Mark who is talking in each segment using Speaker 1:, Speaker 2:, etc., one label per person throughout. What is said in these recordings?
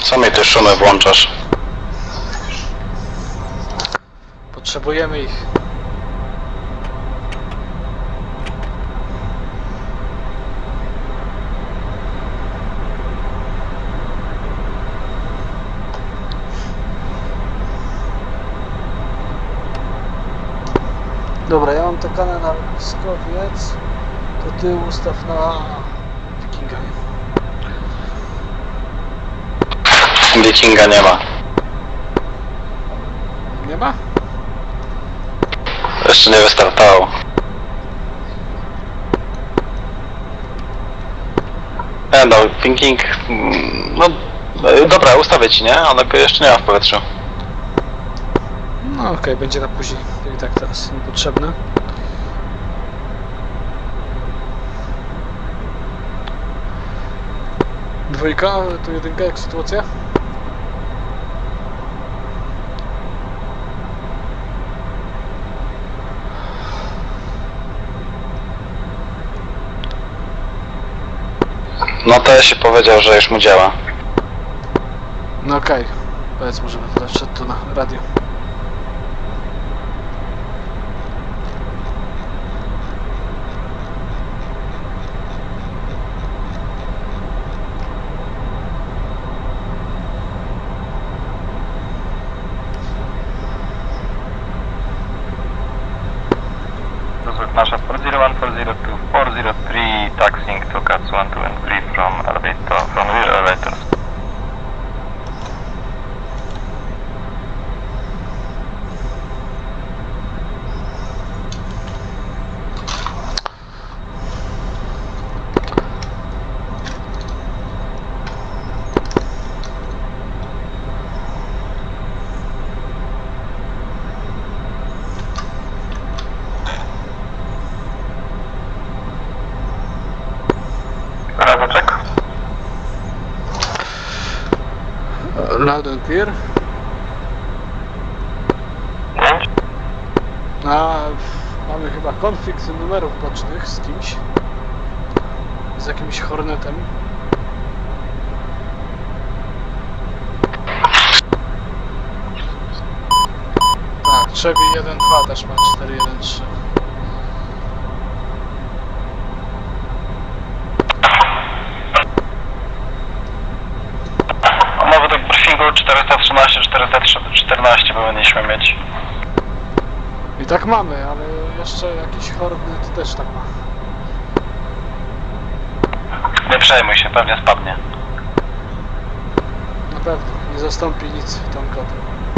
Speaker 1: Co mi te szumy włączasz?
Speaker 2: Potrzebujemy ich. Dobra, ja mam takanę na lotniskowiec, to ty ustaw na Wikinga.
Speaker 1: Wikinga nie ma.
Speaker 2: Nie ma?
Speaker 1: Jeszcze nie wystartował. No, Viking... No, dobra, ustawię ci, nie? Ona go jeszcze nie ma w powietrzu.
Speaker 2: No okej, będzie na później. I tak teraz niepotrzebne. Dwójka, to jedynka, jak sytuacja?
Speaker 1: No to się powiedział, że już mu działa.
Speaker 2: No okej. Powiedz mu, żeby teraz wszedł tu na radio.
Speaker 3: Nasza 401, 402, 403, taxiing to cats 1, 2 and 3 from elevator, from rear elevators.
Speaker 2: Loud and clear. Mamy chyba konflikt numerów bocznych z kimś. Z jakimś Hornetem. Tak, Chevy 1.2 też ma 4.1.3.
Speaker 3: Nawet tak briefingu 413, 414 powinniśmy mieć.
Speaker 2: I tak mamy, ale jeszcze jakiś Hornet też tak ma.
Speaker 3: Nie przejmuj się, pewnie spadnie.
Speaker 2: Na pewno, nie zastąpi nic Tom Cotton.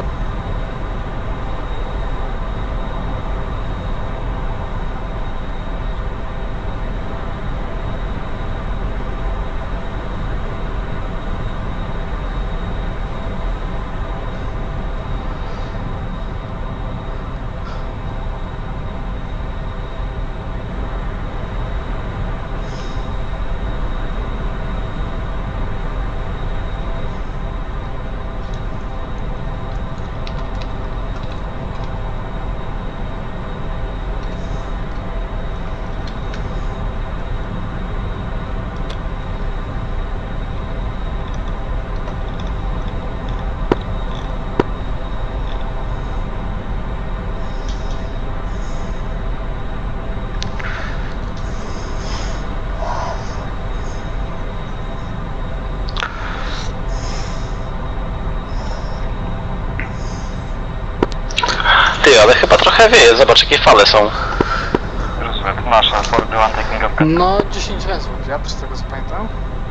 Speaker 1: Ty, ale chyba trochę wieje, zobacz jakie fale są.
Speaker 3: Roosevelt, nasza 401 taking off.
Speaker 2: No, 10 węzłów wiatr, z tego co pamiętam.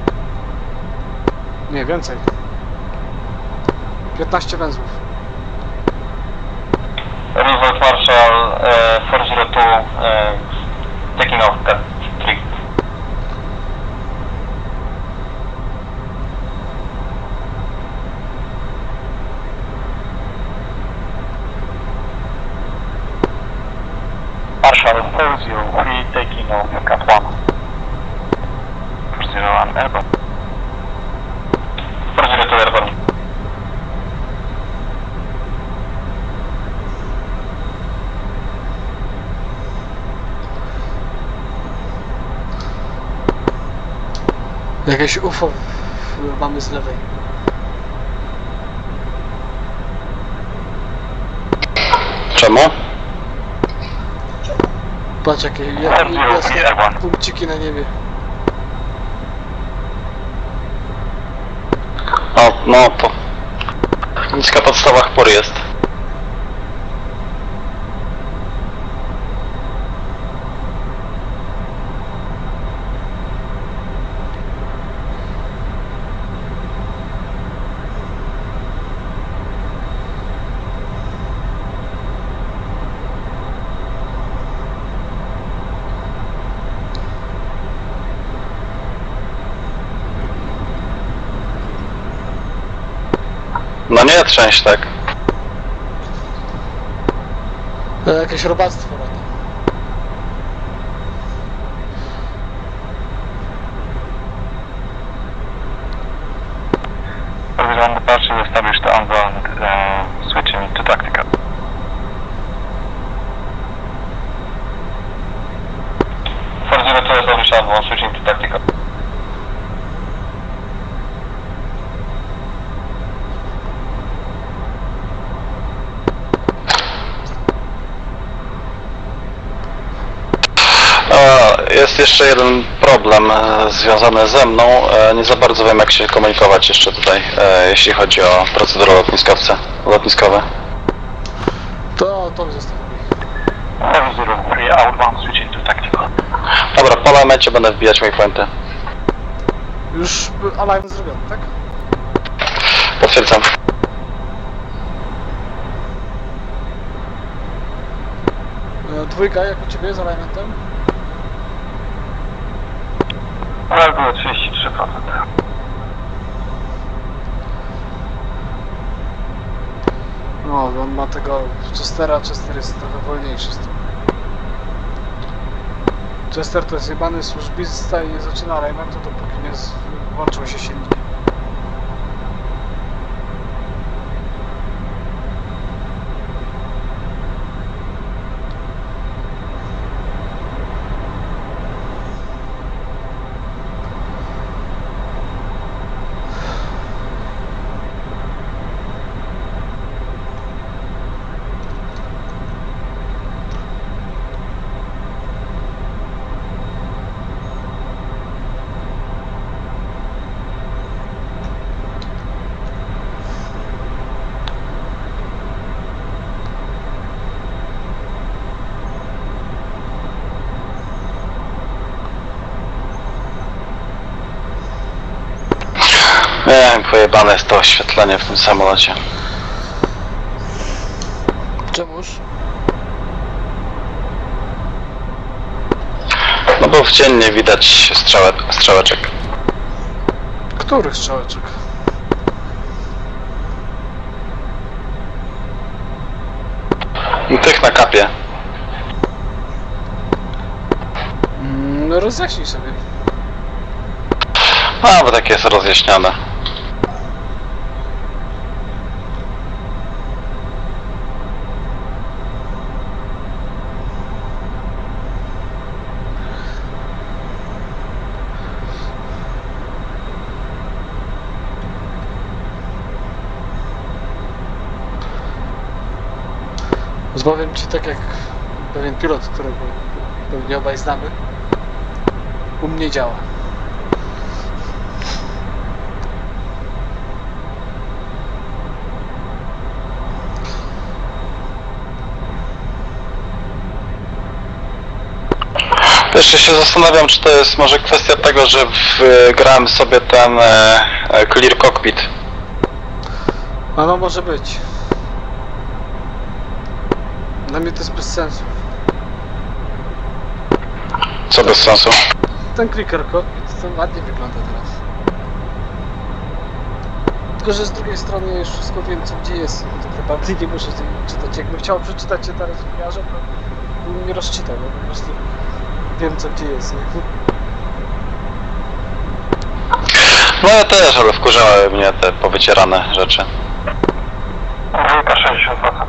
Speaker 2: Nie, więcej. 15 węzłów.
Speaker 3: Roosevelt Marshall 402 taking off cat 3. Marshall 403 taking off cat 1. 401 airborne. 402 airborne.
Speaker 2: Jakieś UFO mamy z lewej.
Speaker 1: Czemu?
Speaker 2: Patrz jakie jasne punkciki na niebie.
Speaker 1: O, no to niska podstawa chmur jest. No nie trzęść tak.
Speaker 2: To jakieś robactwo lata.
Speaker 3: Provision departure established onboard, switching to tactical. To established onboard, switching to tactical.
Speaker 1: Jest jeszcze jeden problem związany ze mną. Nie za bardzo wiem, jak się komunikować jeszcze tutaj, jeśli chodzi o procedury lotniskowe.
Speaker 2: To mi zostawi.
Speaker 3: 03 outbound, switching to tactical.
Speaker 1: Dobra, po elemencie będę wbijać waypointy.
Speaker 2: Już alignment zrobiony, tak?
Speaker 1: Potwierdzam.
Speaker 2: Dwójka, jak u Ciebie z alignmentem?
Speaker 3: Ale było 33%.
Speaker 2: No, on ma tego Chestera, Chester jest trochę wolniejszy z tym. Chester to jest jebany służbista i nie zaczyna alignmentu, dopóki nie włączą się silniki.
Speaker 1: Nie wiem, pojebane jest to oświetlenie w tym samolocie.
Speaker 2: Czemuż?
Speaker 1: No bo w dzień nie widać strzałeczek.
Speaker 2: Których strzałeczek?
Speaker 1: Tych na kapie.
Speaker 2: No rozjaśnij sobie.
Speaker 1: A, bo takie jest rozjaśnione.
Speaker 2: Powiem Ci tak jak pewien pilot, którego pewnie obaj znamy, u mnie działa.
Speaker 1: Jeszcze się zastanawiam, czy to jest może kwestia tego, że wgrałem sobie ten Clear Cockpit.
Speaker 2: A no może być. Dla mnie to jest bez sensu.
Speaker 1: Co bez sensu?
Speaker 2: Ten clicker cockpit to ładnie wygląda teraz. Tylko, że z drugiej strony już wszystko wiem, co gdzie jest. Tak naprawdę nie muszę tego czytać. Jakbym chciał przeczytać się teraz w miarze, to bym nie rozczytał, bo po prostu wiem, co gdzie jest. Nie?
Speaker 1: No ja też, ale wkurzały mnie te powycierane rzeczy.
Speaker 3: Dwójka 60%.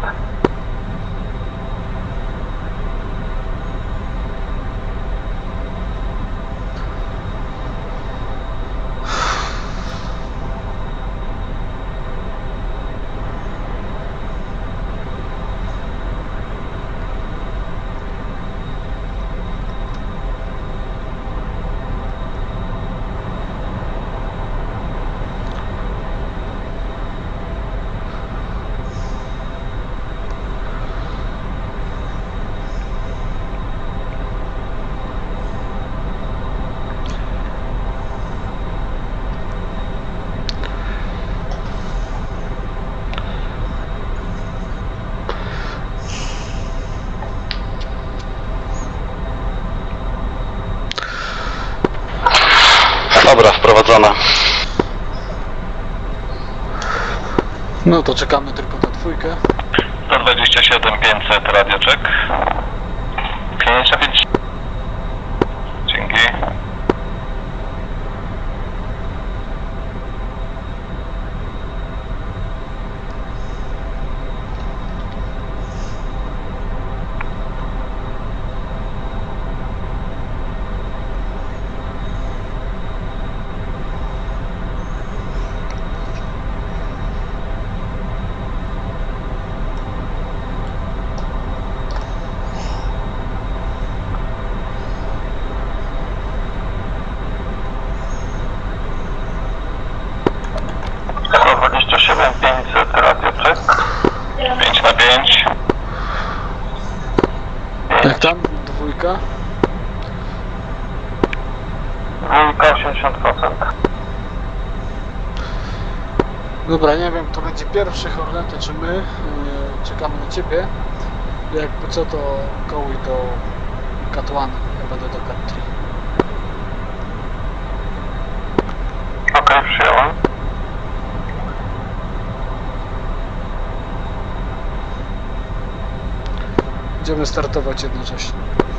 Speaker 1: potwierdzone.
Speaker 2: No to czekamy tylko na dwójkę.
Speaker 3: 127 500 radio check. 55. Dzięki.
Speaker 2: Jak tam? Dwójka?
Speaker 3: Dwójka 80%.
Speaker 2: Dobra, nie wiem kto będzie pierwszy, Hornety czy my. Czekamy na ciebie. Jakby co to kołuj do Cat 1, ja będę do Cat 3.
Speaker 3: Okej, przyjąłem.
Speaker 2: Będziemy startować jednocześnie.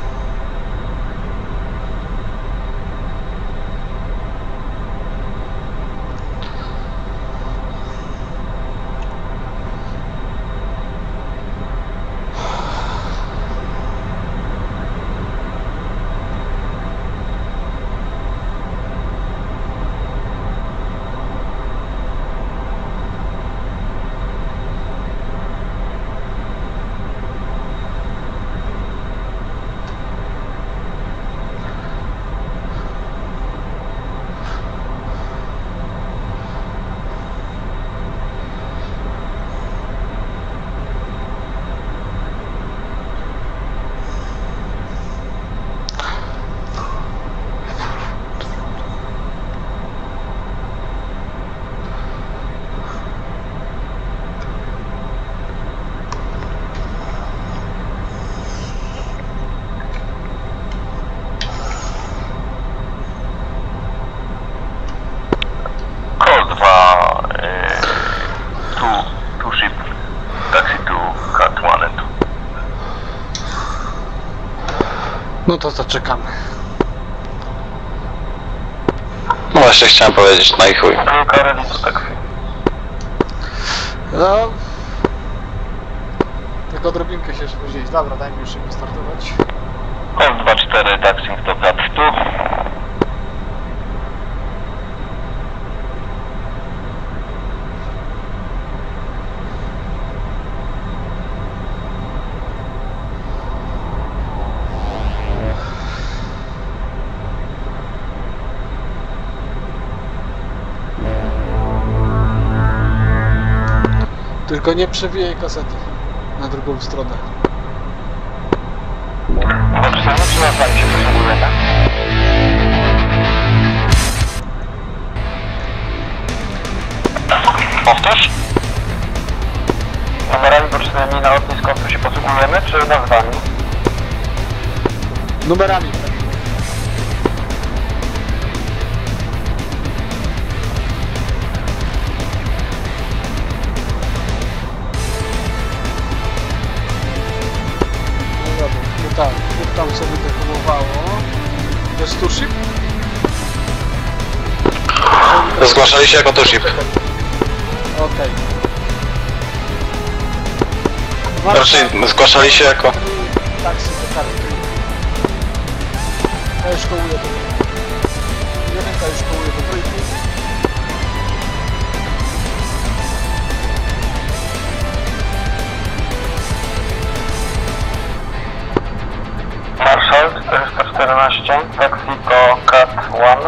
Speaker 2: No to zaczekamy.
Speaker 1: No właśnie chciałem powiedzieć, no i chuj.
Speaker 2: No. Tylko odrobinkę się spóźnić. Dobra, dajmy już szybko startować.
Speaker 3: Call 24, taxing to Cat 2.
Speaker 2: Tylko nie przewijaj kasety na drugą stronę.
Speaker 3: Dobrze, czy na pani się posługuje, tak? Powtórz? Numerami pocztowymi na lotniskowcu się posługujemy, czy nazwami?
Speaker 2: Numerami. Tak, dwóch tam sobie dekomowało. To jest Turship?
Speaker 1: Zgłaszali się jako Turship.
Speaker 2: Okej.
Speaker 1: Raczej zgłaszali się jako...
Speaker 2: Taksy do karty. Ja już kołuję do... Jedynka już kołuje do trójki.
Speaker 3: Marshall 414, Mexico Cat 1.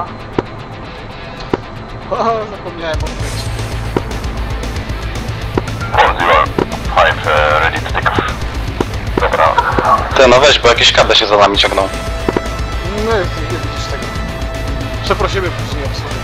Speaker 2: O, zapomniałem odpowiedzieć.
Speaker 3: 405, ready to take off. Dobra.
Speaker 1: Ty, no weź, bo jakieś kable się za nami ciągną.
Speaker 2: No nie widzisz tego. Przeprosimy później obsługę.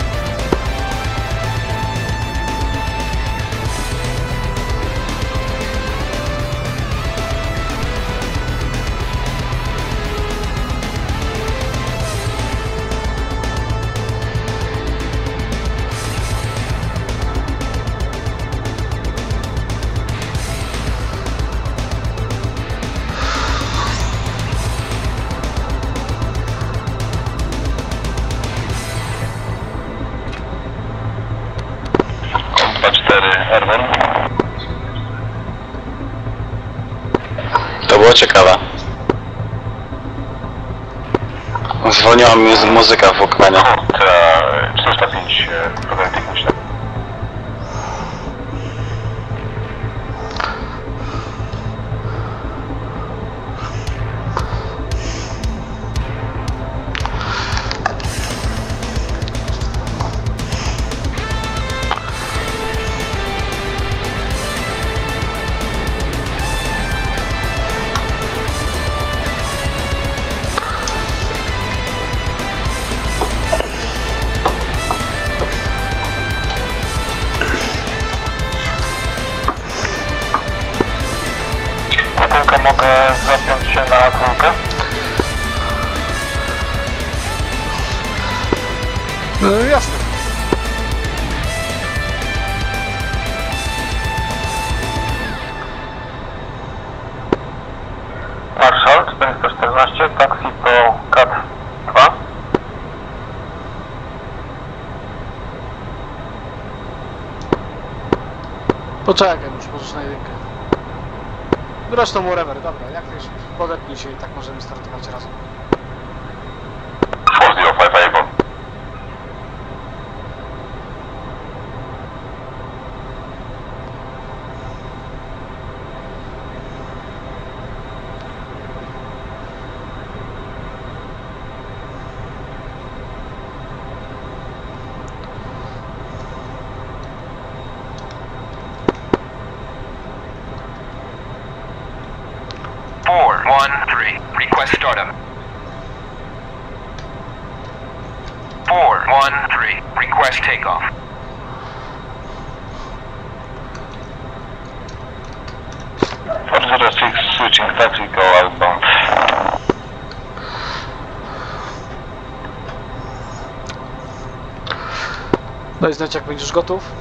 Speaker 3: Airborne.
Speaker 1: To było ciekawe. Zwolniła mi muzyka w Walkmanie.
Speaker 3: Kurt 405 program techniczny. Mogę zapiąć się na trójkę?
Speaker 2: No jasne.
Speaker 3: Marszal 414, taksi to CAT 2.
Speaker 2: Poczekaj, już możesz na jedynkę. Zresztą whatever, dobra, jak wiesz, podepnij się i tak możemy startować razem.
Speaker 3: 405 Airborne.
Speaker 4: Request startup. 413. Request takeoff.
Speaker 3: Order 6 switching taxi go outbound.
Speaker 2: Daj znać, jak będziesz gotów.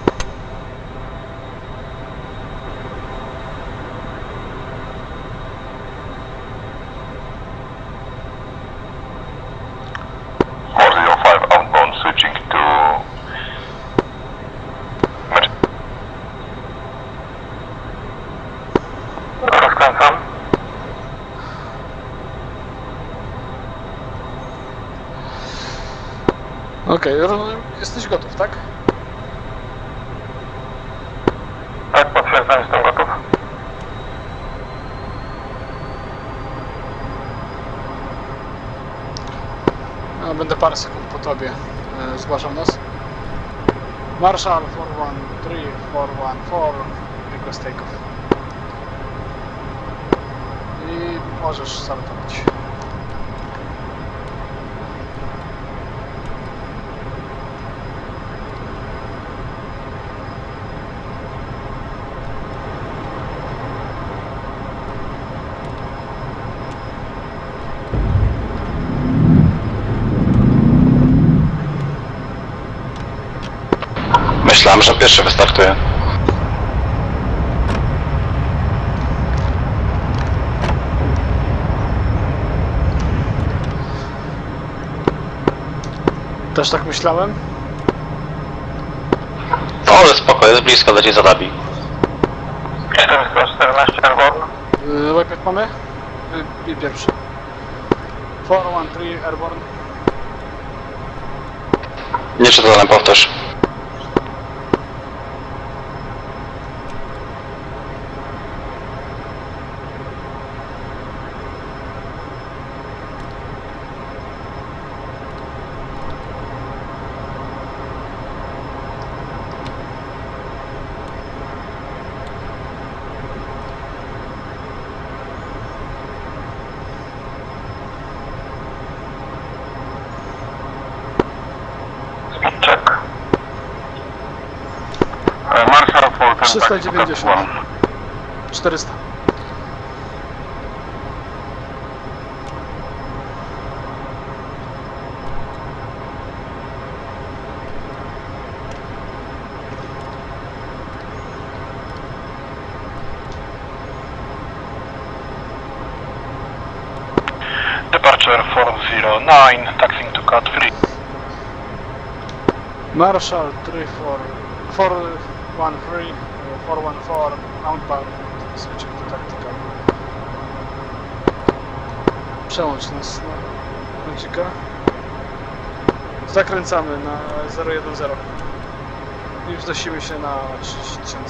Speaker 2: Okej, jesteś gotów, tak?
Speaker 3: Tak, potwierdzam, jestem gotów.
Speaker 2: A, będę parę sekund po tobie. Zgłaszam nas. Marshall 413, 414, request takeoff. I możesz startować.
Speaker 1: Myślałem, że pierwszy wystartuje.
Speaker 2: Też tak myślałem.
Speaker 1: No ale spoko, jest blisko, leci za Dabi.
Speaker 3: 414 Airborne.
Speaker 2: Waypoint mamy? I pierwszy. 413 Airborne.
Speaker 1: Nieczytelny, powtórz.
Speaker 3: Check. Marshall
Speaker 2: 390. 400.
Speaker 3: Departure 409, taxiing to CAT 3.
Speaker 2: Marshall 413, 414, outbound, switching to tactical. Przełącz nas na Magica. Zakręcamy na 010 i wznosimy się na 30 000.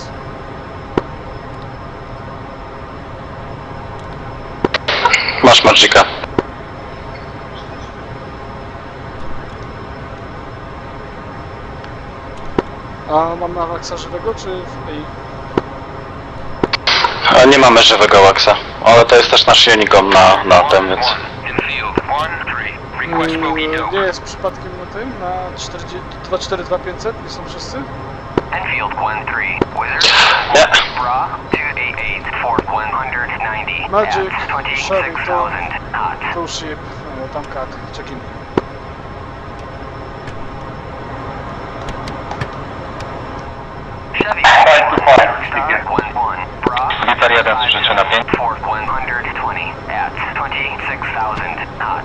Speaker 1: Masz Magica.
Speaker 2: A mam na Waxa żywego, czy w AI?
Speaker 1: Nie mamy żywego Waxa, ale to jest też nasz Unicom na tym, więc...
Speaker 4: Infield 1-3. Request bogey
Speaker 2: Nie
Speaker 4: no.
Speaker 2: jest przypadkiem na tym, na 242-500, nie są wszyscy?
Speaker 4: Enfield 1-3. Wizard.
Speaker 1: Nie.
Speaker 4: Bra 288 Fort 190.
Speaker 2: Magic,
Speaker 4: At
Speaker 2: Sherry,
Speaker 4: 26,000 hot.
Speaker 2: Full ship, tam cut, check in.
Speaker 4: Chevy
Speaker 3: 525.
Speaker 4: 1-1. Bra
Speaker 3: Gitar 1 słyszycie na 5.
Speaker 4: Fort 120 at 26,000 hot.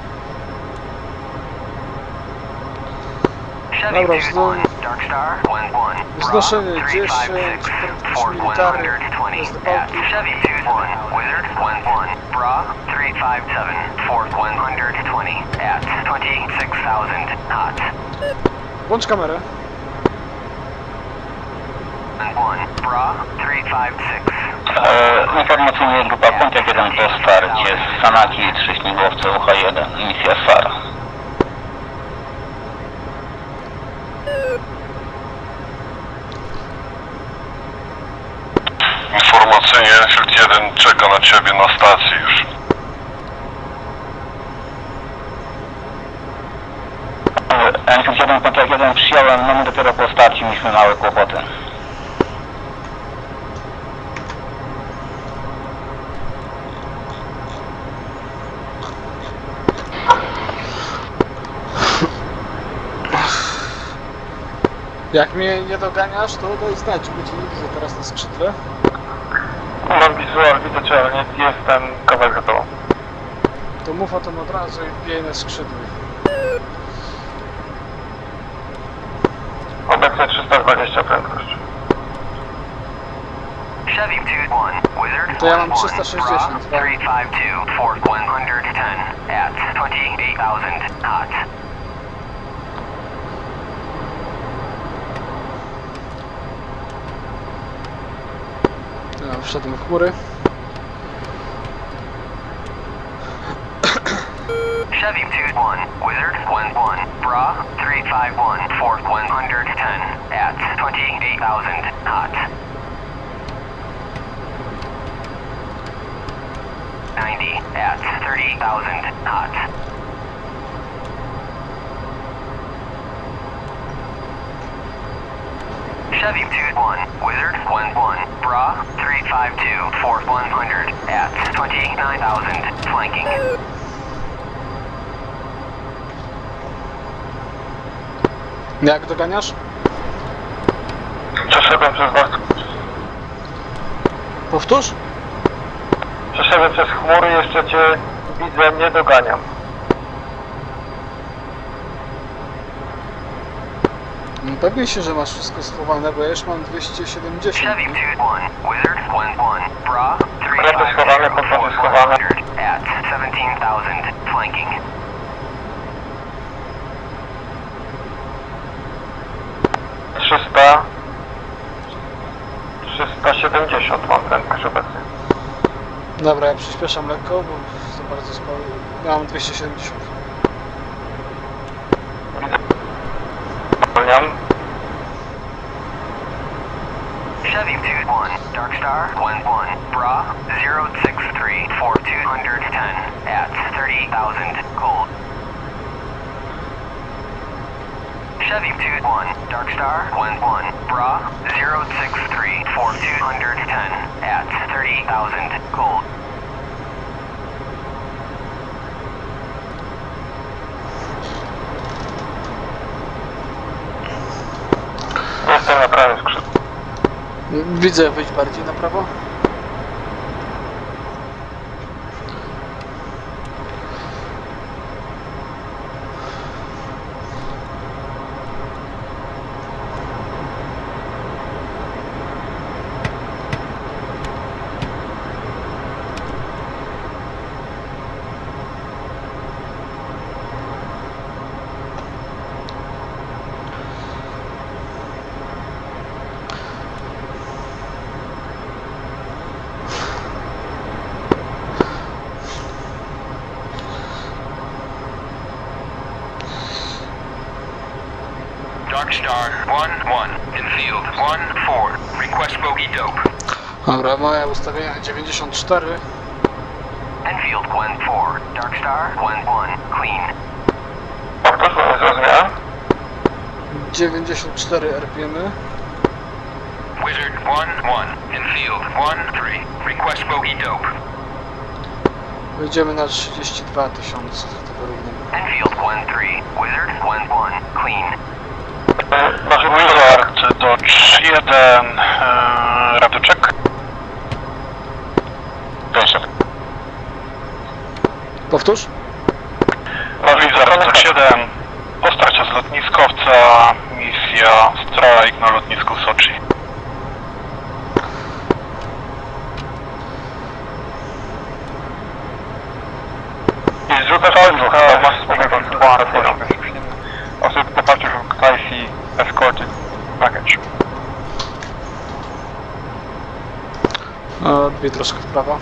Speaker 4: Chevy
Speaker 2: Dobra,
Speaker 4: 2-1, Dark Star 1-1.
Speaker 2: Wznoszenie 10,
Speaker 4: 356 Ford
Speaker 2: militarny,
Speaker 4: 120
Speaker 2: jest do
Speaker 4: at
Speaker 2: pałki.
Speaker 4: Chevy 2-1, Wizard 1-1. Bra 357 Ford 120 at 26,000 hot.
Speaker 2: Włącz kamerę.
Speaker 4: 1-1. Bra 356.
Speaker 3: Informacyjnie grupa Pontiac 1 po starcie z Sanaki 3 śmigłowce UH-1, misja SAR.
Speaker 5: Informacyjnie Enfield 1 czeka na Ciebie na stacji już.
Speaker 3: Enfield 1 Pontiac 1 przyjąłem, no my dopiero po starciu mieliśmy małe kłopoty.
Speaker 2: Jak mnie nie doganiasz, to daj znać, bo cię nie widzę teraz na skrzydle.
Speaker 3: Mam wizual, widzę cię, ale nie jestem kawałek za tobą.
Speaker 2: To mów o tym od razu i wbijaj na skrzydle.
Speaker 3: Obecnie 320 prędkość.
Speaker 4: Chevy 2-1, Wizard
Speaker 2: To ja mam
Speaker 4: 1-1.
Speaker 2: 360,
Speaker 4: Bra
Speaker 2: tak?
Speaker 4: 352 Fort 110 at 28,000 hot.
Speaker 2: Ja wszedłem w chmury.
Speaker 4: Chevy 2-1, Wizard 1-1. Bra 351 Fort 110 at 28,000 hot. 90 at 30,000 hot. Chevy 2-1, Wizard 1-1. Bra 352 Fort 100 at 29,000 flanking.
Speaker 2: Jak doganiasz?
Speaker 3: Przeszedłem przez was.
Speaker 2: Powtórz?
Speaker 3: Przeszedłem przez chmury, jeszcze cię widzę, nie doganiam.
Speaker 2: Pewnie się, że masz wszystko schowane, bo ja już mam 270.
Speaker 4: Chevy 2-1, Wizard 1-1. Bra
Speaker 3: Prawy schowane,
Speaker 4: 352
Speaker 3: podwody
Speaker 4: Fort
Speaker 3: schowane.
Speaker 4: 100 at 17,000 flanking.
Speaker 3: Trzysta 370 mam prędkość obecnie.
Speaker 2: Dobra, ja przyspieszam lekko, bo to bardzo sporo. Ja mam 270.
Speaker 3: Zwalniam.
Speaker 4: Chevy 2-1, Dark Star 1-1. Bra 063 Fort 210 at 30,000 cold. Chevy 2-1, Dark Star 1-1. Bra 063 Fort 210 at 30,000 cold.
Speaker 3: Jestem na prawym skrzydle.
Speaker 2: Widzę, wyjdź bardziej na prawo.
Speaker 4: Darkstar 1-1, infield 1-4, request bogey dope.
Speaker 2: Dobra, moje ustawienie 94.
Speaker 4: Enfield Gwen 4, Darkstar Gwen 1, clean.
Speaker 3: Powtórz, zrozumiałem.
Speaker 2: 94 RPM-y.
Speaker 4: Wizard 1-1, infield 1-3, request bogey dope.
Speaker 2: Wyjdziemy na 32 tysiące tego równym.
Speaker 4: Enfield Gwen 3, Wizard Gwen 1, clean.
Speaker 3: Waży Wizard do 3-1, radio check. Proszę.
Speaker 2: Powtórz?
Speaker 3: Waży Wizard do 7, po starcie z lotniskowca, misja strike na lotnisku Sochi. Is Ruka Alpha, mass spectrum 1, also departure from Ktaisi, escorted package.
Speaker 2: Odbij troszkę w prawo.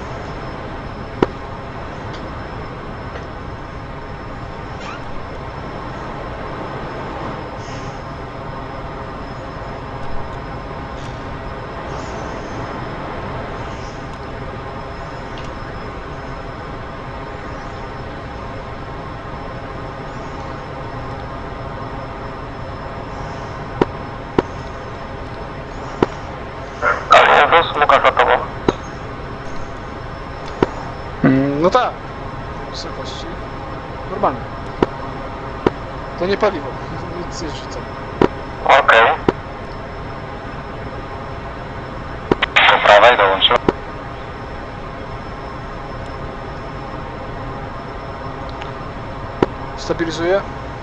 Speaker 3: Smuka za tobą.
Speaker 2: No tak. Wysokości. Normalnie. To nie paliwo. Nic nie rzucam.
Speaker 3: Okej. Po prawej dołączył.
Speaker 2: Stabilizuję.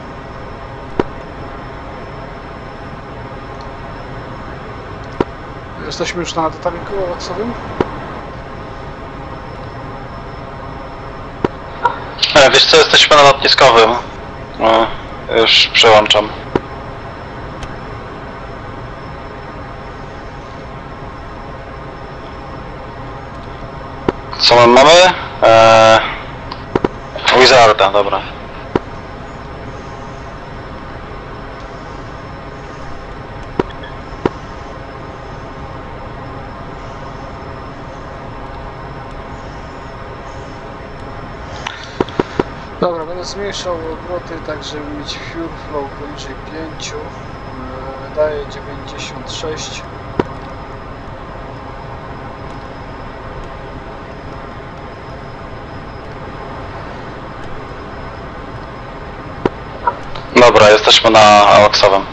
Speaker 2: Jesteśmy już na detalinku owocsowym.
Speaker 1: Wiesz co, jesteśmy na lotniskowym. No, już przełączam. Co my mamy? Wizarda, dobra.
Speaker 2: Dobra, będę zmniejszał obroty, tak żeby mieć fuel flow poniżej 5. Daję 96.
Speaker 1: Dobra, jesteśmy na awaksowym.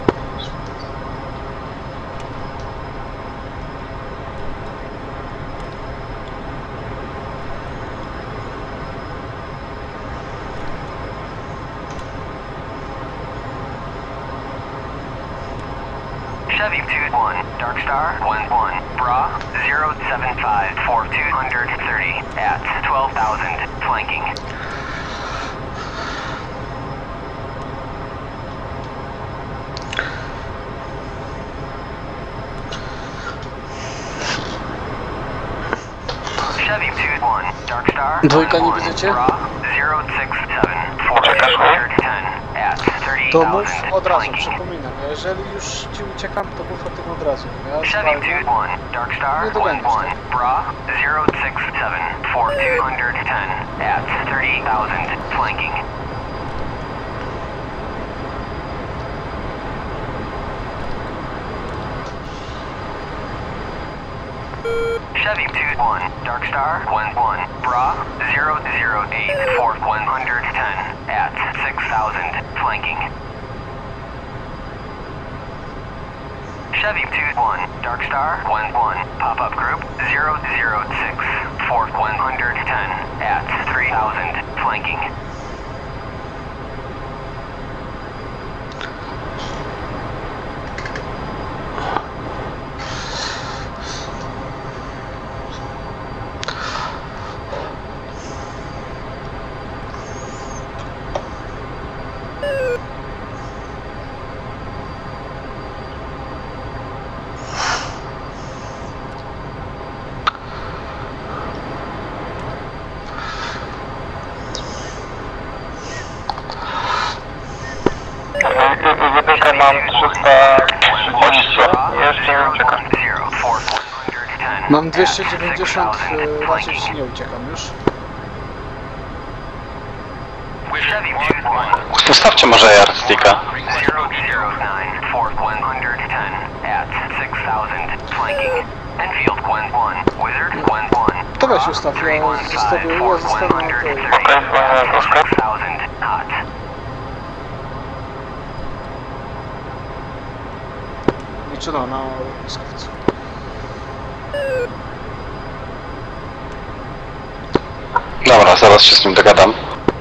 Speaker 4: Chevy 2-1, Darkstar 1-1, Bra 075 for 230 at 12,000, flanking. Chevy 2-1, Darkstar
Speaker 2: Dwójka nie
Speaker 4: 1-1,
Speaker 2: widzicie?
Speaker 4: Bra 067 for 210 at
Speaker 2: To mów
Speaker 4: 30,000,
Speaker 2: od razu,
Speaker 4: flanking.
Speaker 2: przypominam. Jeżeli już ci uciekam, to mów o tym od razu. Ja
Speaker 4: Chevy
Speaker 2: zwalniam.
Speaker 4: 2-1, Darkstar
Speaker 2: Nie doganiasz,
Speaker 4: 1-1, Bra 067 for 210 at 30,000, flanking. Chevy 2-1, Darkstar 1-1, Bra 008 for 110 at 6,000, flanking. Chevy 2-1, Darkstar 1-1, pop-up group 006 for 110 at 3,000, flanking.
Speaker 3: uciekasz?
Speaker 4: 010, Fort 110.
Speaker 2: Mam 290, raczej ci nie uciekam już.
Speaker 4: Chevy 21.
Speaker 1: Ustawcie może Yardsticka.
Speaker 4: 009, Fort 110 at 6000 flanking. Enfield Gwen 1, Wizard Gwen 1.
Speaker 2: To weź ustaw, ja zostawię na tej...
Speaker 3: Okej,
Speaker 4: 6000 hot.
Speaker 2: Znaczy no, na lotniskowcu.
Speaker 1: Dobra, zaraz się z nim dogadam.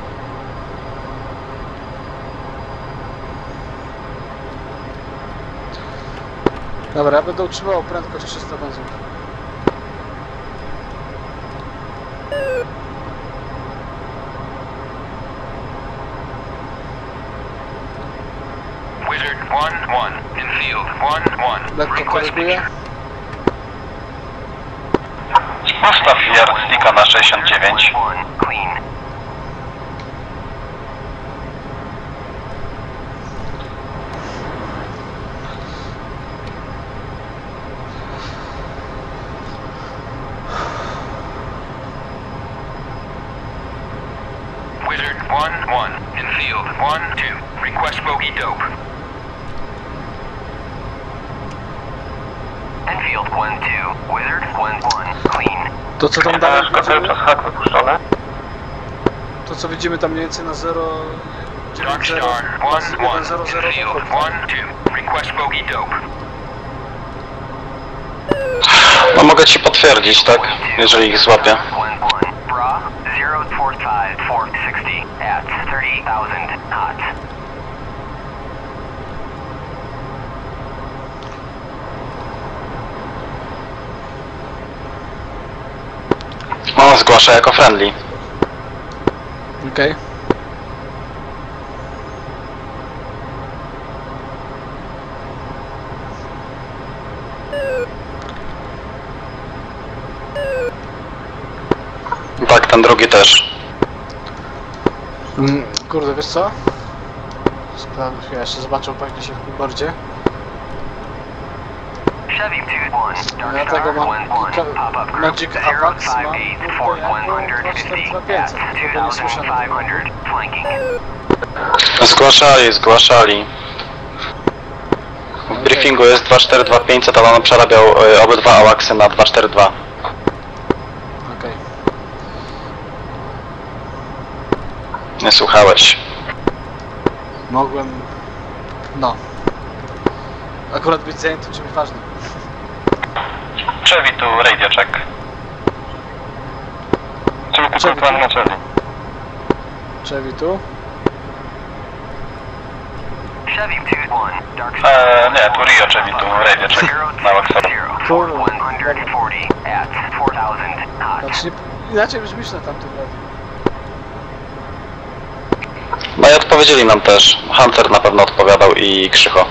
Speaker 2: Dobra, ja będę utrzymał prędkość 300 węzłów.
Speaker 4: Wizard 1-1, infield 1-1.
Speaker 2: Lekko koryguję.
Speaker 1: Ustaw Yardsticka na 69.
Speaker 4: Clean. Wizard 1-1, infield 1-2. Request bogey dope. Enfield Gwen 2, Wizard Gwen 1, clean.
Speaker 2: To co tam dalej
Speaker 3: Szkoda,
Speaker 2: widzimy?
Speaker 3: przez hak wypuszczony.
Speaker 2: To co widzimy tam mniej więcej na 0...
Speaker 4: Darkstar 1-1, infield 1-2. Request bogey dope.
Speaker 1: No mogę ci potwierdzić, tak? Jeżeli ich złapię.
Speaker 4: Bra 045 Fort 60 at 30,000 hot.
Speaker 1: No, zgłasza jako friendly.
Speaker 2: Okej.
Speaker 1: Tak, ten drugi też.
Speaker 2: Kurde, wiesz co? Ja jeszcze zobaczę pewnie się w billboardzie.
Speaker 4: Chevy 2-1,
Speaker 2: Ja tego mam
Speaker 4: Darkstar 1-1, pop-up group
Speaker 2: Magic Avax mam
Speaker 4: 058 Fort 150 at 2,500 flanking.
Speaker 1: Zgłaszali. W briefingu jest 2425, ale on przerabiał obydwa Awaxy na 242.
Speaker 2: Okej.
Speaker 1: Nie słuchałeś.
Speaker 2: Mogłem... No. Akurat być zajęty czymś ważnym.
Speaker 3: Chevy tu radio check. Chevy tu
Speaker 2: Chevy
Speaker 3: plan na Chevy.
Speaker 2: Chevy tu.
Speaker 4: Chevy 2-1, Darkstar
Speaker 3: Nie, tu Rio Chevy tu radio check. Na Waxowi.
Speaker 4: Fort 140 at 4,000 hot.
Speaker 2: Znaczy inaczej brzmisz na tamtym radiu.
Speaker 1: No i odpowiedzieli nam też. Hunter na pewno odpowiadał i Krzycho.